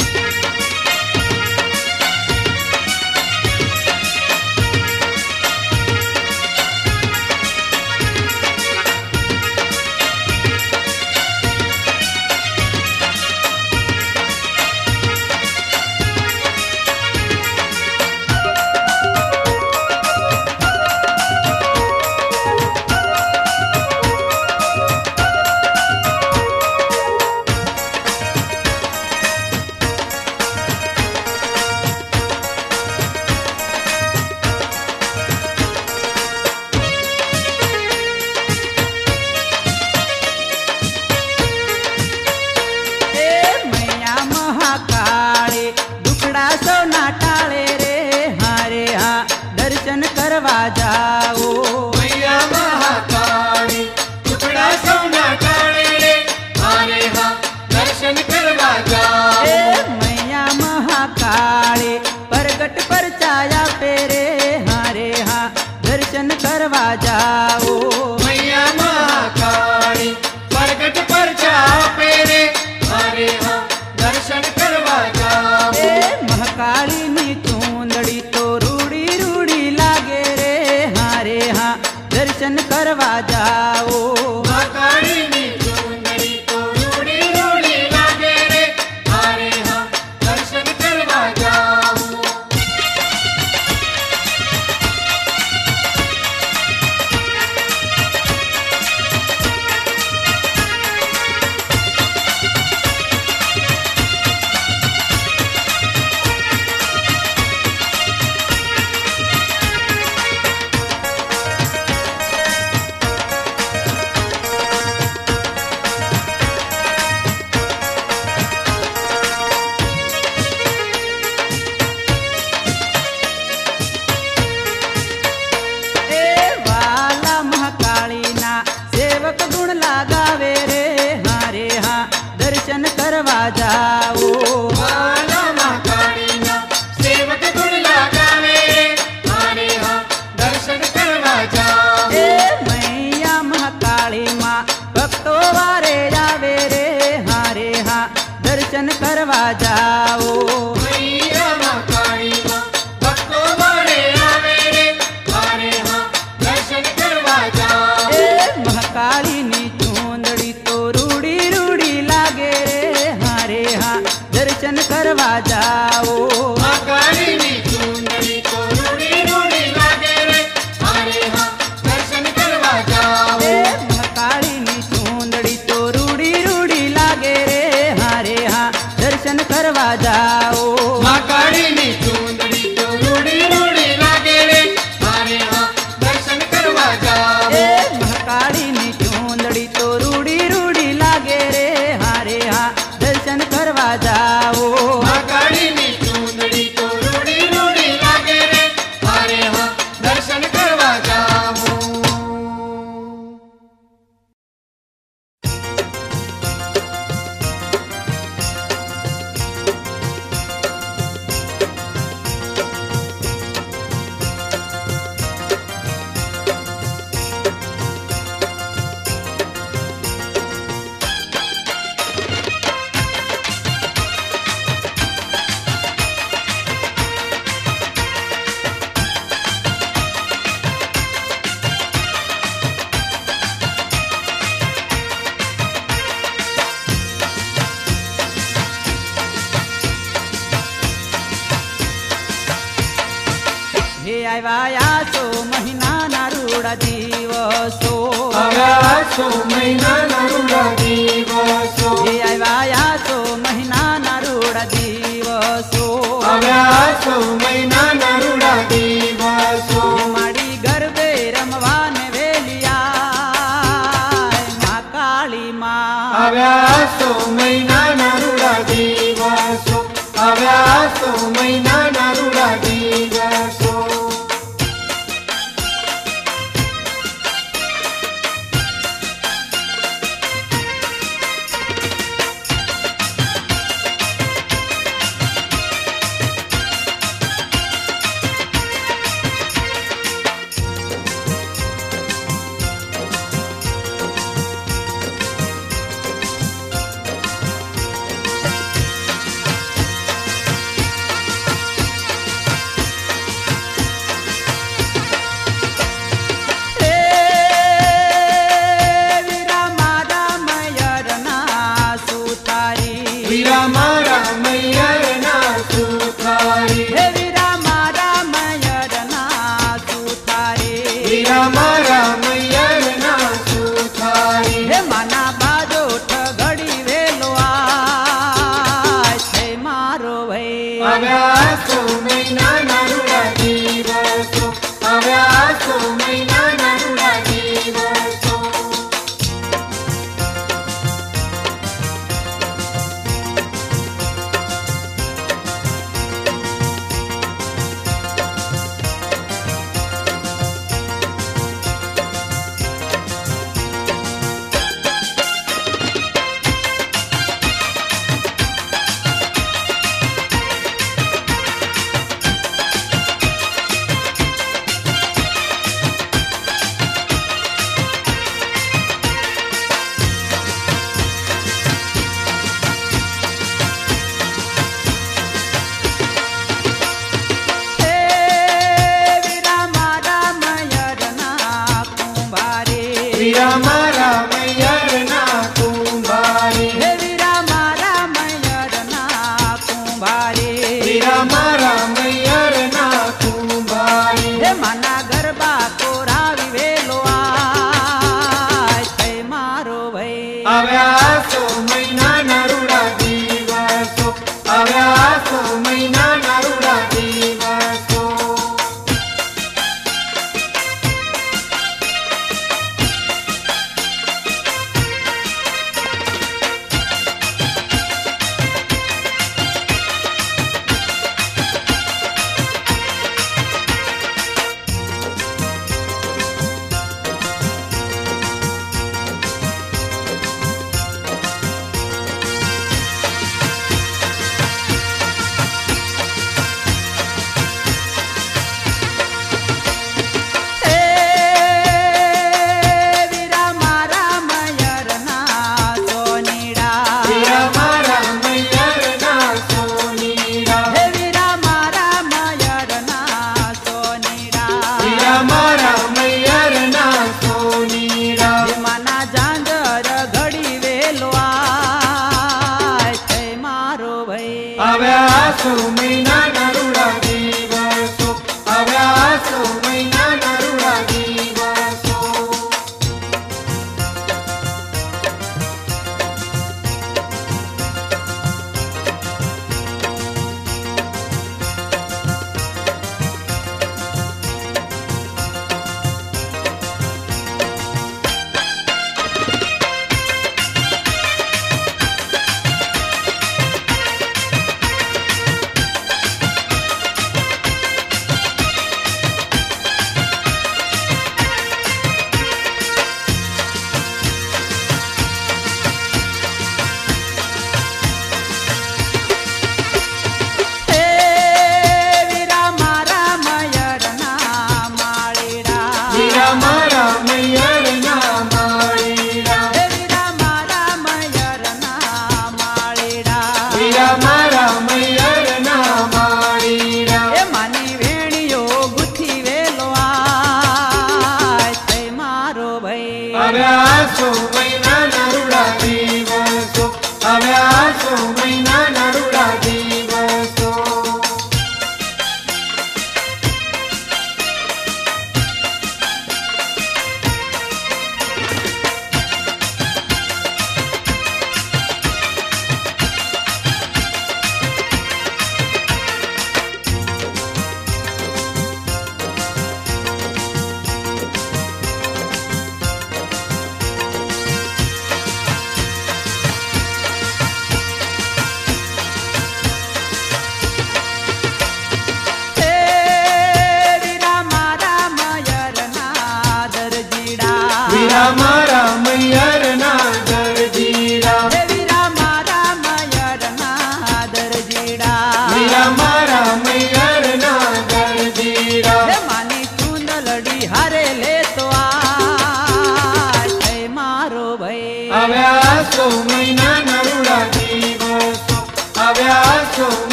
C: करवा जाओ।
B: मैया महाकाली टुकड़ा सोना टाले रे हारे हाँ दर्शन करवा जाओ।
C: ए मैया महाकाली प्रगट पर छाया पेरे हारे हाँ दर्शन करवा जाओ।
B: मैया महाकाली प्रगट पर छाया पेरे हारे हाँ दर्शन करवा जाओ।
C: ए महाकाली नी चूंदड़ी तो रूड़ी रूड़ी लागे रे हारे हाँ दर्शन करवा जाओ।
B: महाकाली नी चूंदड़ी तो रूड़ी रूड़ी लागे रे हारे हाँ दर्शन करवा जाओ।
C: दर्शन करवा जाओ।
B: वाला महाकाली ना सेवक गुण लगावे हारे हाँ दर्शन करवा जाओ।
C: ए मैया महाकाली माँ भक्तों वारे जावे रे हारे हाँ दर्शन करवा जाओ।
B: मैया महाकाली माँ भक्तों वारे आवे रे हारे हाँ दर्शन करवा जाओ।
C: ए महाकाली नी चूंदड़ी तो रूड़ी रूड़ी लागे रे हारे हाँ दर्शन करवा जाओ।
B: महाकाली नी चूंदड़ी तो रूड़ी रूड़ी लागे रे हारे हाँ दर्शन करवा जाओ।
C: ए महाकाली नी चूंदड़ी तो रूड़ी रूड़ी लागे रे हारे हाँ दर्शन करवा जाओ।
B: महाकाली नी चूंदड़ी तो रूड़ी रूड़ी लागे रे हारे हाँ दर्शन करवा जाओ।
C: ए महाकाली नी चूंदड़ी तो रूड़ी रूड़ी लागे रे हारे हाँ दर्शन करवा जाओ।
B: महाकाली नी चूंदड़ी तो रूड़ी रूड़ी लागे रे हारे हाँ दर्शन करवा जाओ।
C: हे આવ્યા સો મહિના ના રૂડા દિવસો
B: આવ્યા સો મહિના ના રૂડા દિવસો
C: હે આવ્યા સો મહિના ના રૂડા દિવસો
B: આવ્યા સો મહિના ના રૂડા દિવસો
C: માડી ગરબે રમવા ને વેલિયા મા કાળી માં
B: આવ્યા સો મહિના ના રૂડા દિવસો આવ્યા સો મહિના ના રૂડા દિવસો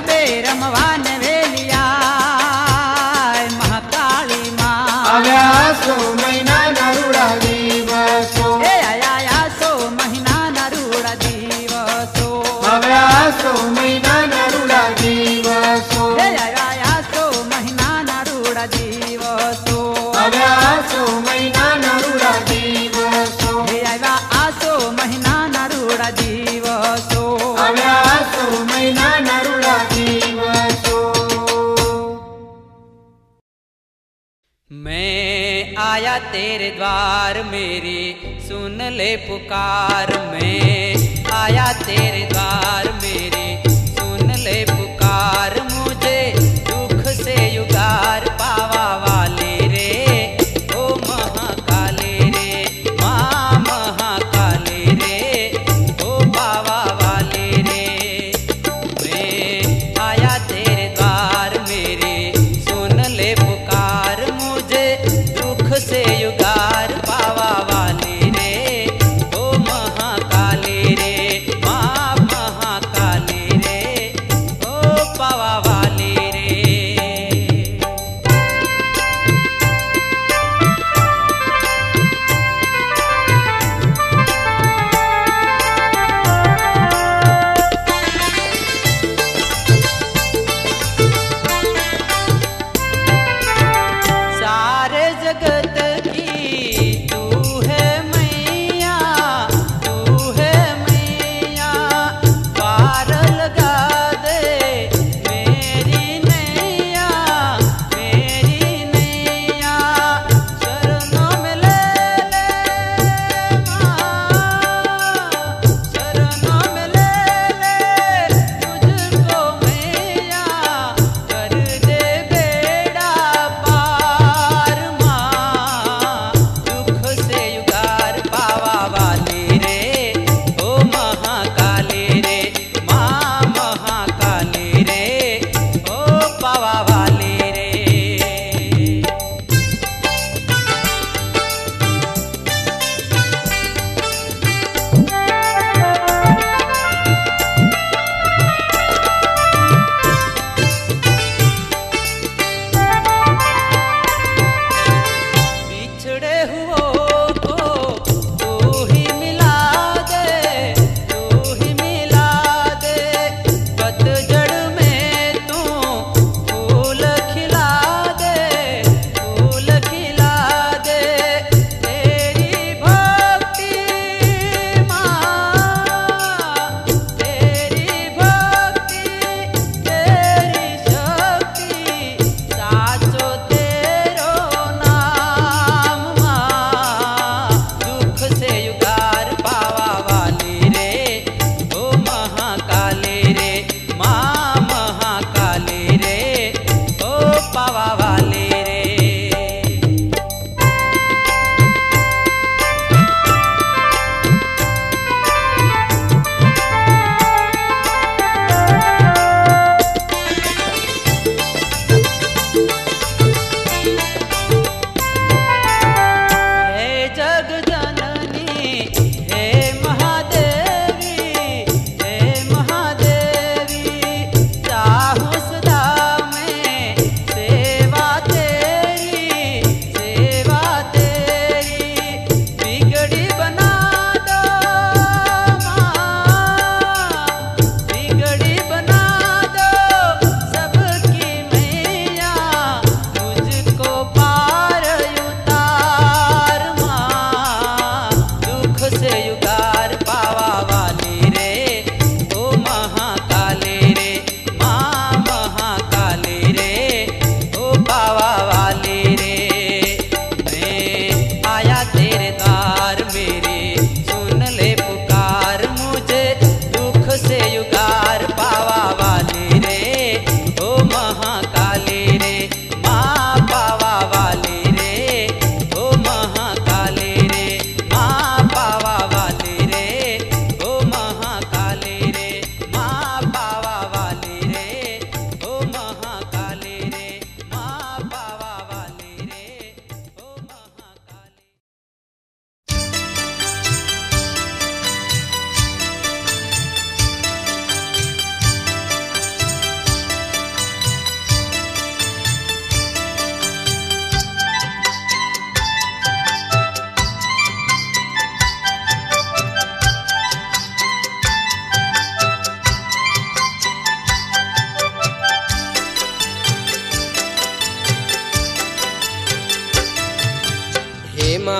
C: गरबे रमवान वेलिया महाकाली माँ
B: આવ્યા સો મહિના નરુડા દિવસો
C: એ આયા આયા સો મહિના નરુડા દિવસો
B: આવ્યા સો મહિના નરુડા દિવસો
C: એ આયા આયા સો મહિના નરુડા દિવસો
B: આવ્યા સો મહિના નરુડા દિવસો
C: એ આયા આસો મહિના નરુડા દિવસો
B: આવ્યા સો મહિના નરુડા દિવસો
C: मैं आया तेरे द्वार मेरी सुन ले पुकार मैं आया तेरे द्वार मेरी सुन ले पुकार मुझे दुख से युगार पावा वाले रे ओ महाकाले रे माँ महाकाले रे ओ पावा वाले रे मैं आया तेरे द्वार मेरे सुन ले पुकार मुझे दुख से युगार पावा वाले रे ओ महाकाले रे माँ महाकाले रे ओ पावा वाले रे। सारे जगत की तू है मैया तू है मैया पार लगा दे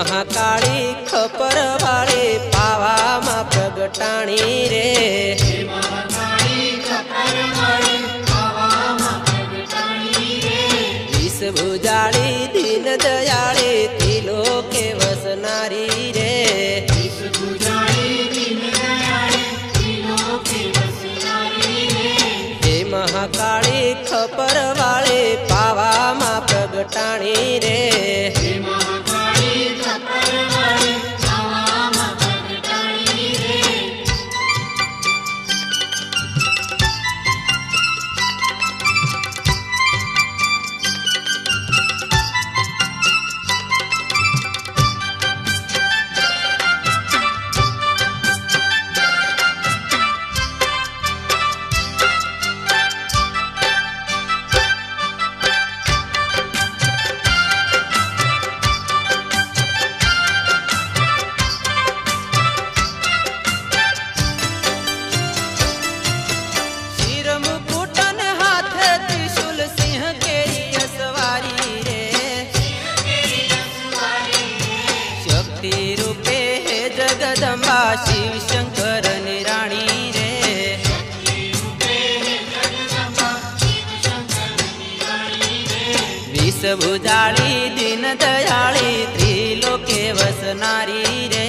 C: महाकाली खपर वाली पावा प्रगटाणी रे विष भुजाली दीन दयाली त्रिलोके वसनारी रे हे महाकाली खपर वाली पावा प्रगटाणी रे जगदम्बा शिव शंकर निराणी रे विष भुजाली दीन दयाली त्रिलोके वसनारी रे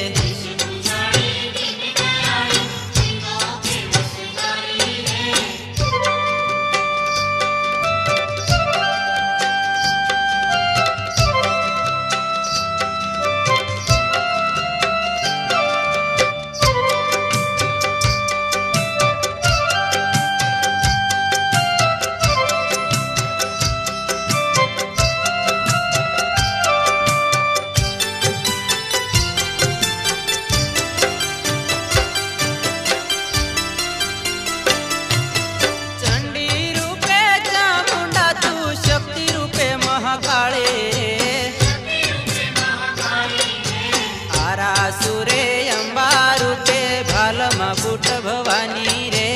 C: आरासुरे अंबा रूपे भालमा बूट भवानी रे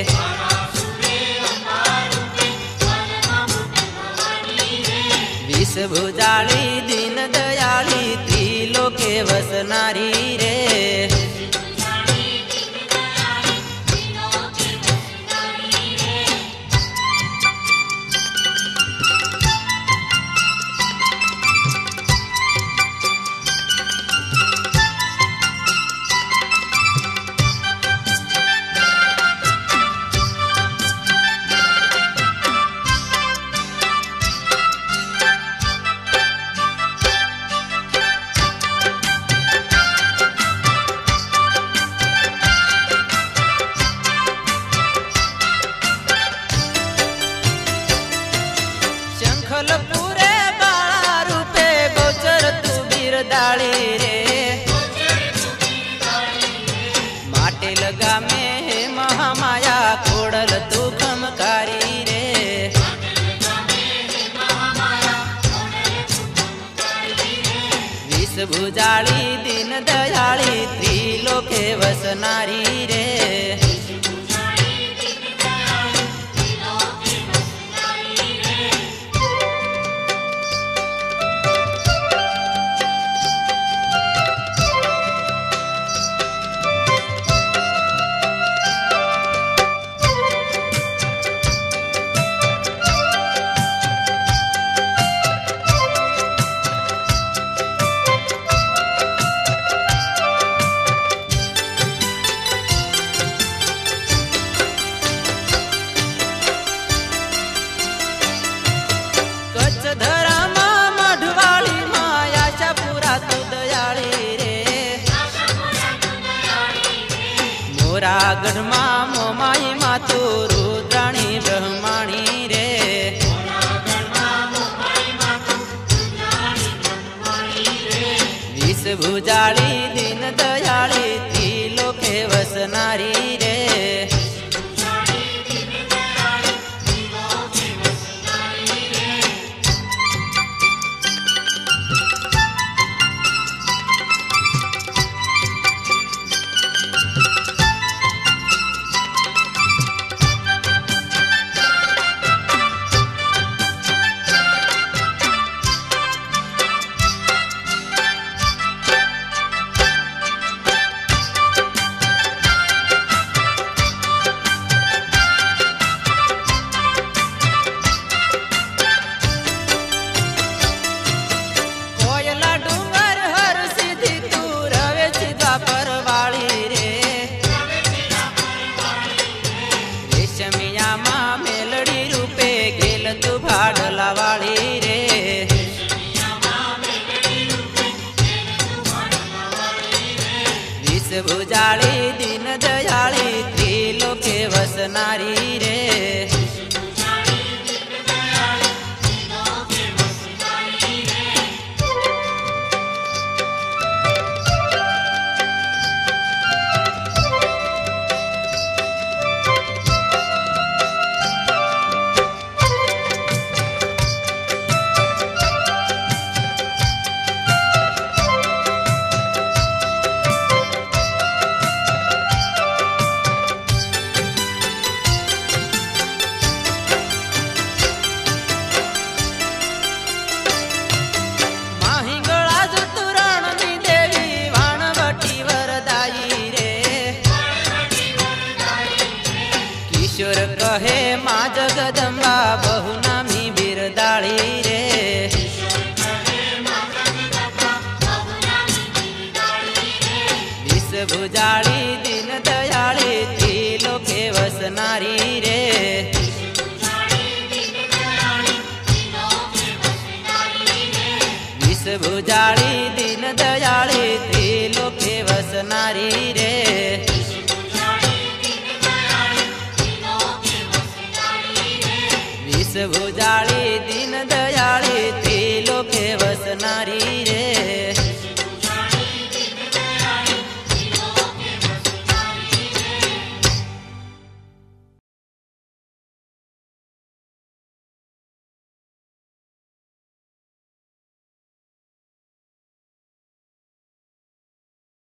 C: विष भुजाली दीन दयाली त्रिलोके वसनारी रे पूरे बाळा रूपे गोचर तू बिरदाळी रे माटेल गामे हे महामाया खोडल तू खमकारी रे विष भुजाली दीन दयाली त्रिलोके वसनारी रे मोरागढ़ मा मोमाई मातु रुद्राणी ब्रह्माणी रे विष भुजाली दीन दयाली त्रिलोके वसनारी रे जगदंबा बहुनामी बिरदाळी रे विषभुजाळी दीनदयाळी त्रिलोके वसनारी रे विषभुजाळी दीनदयाळी त्रिलोके वसनारी रे विषभुजाळी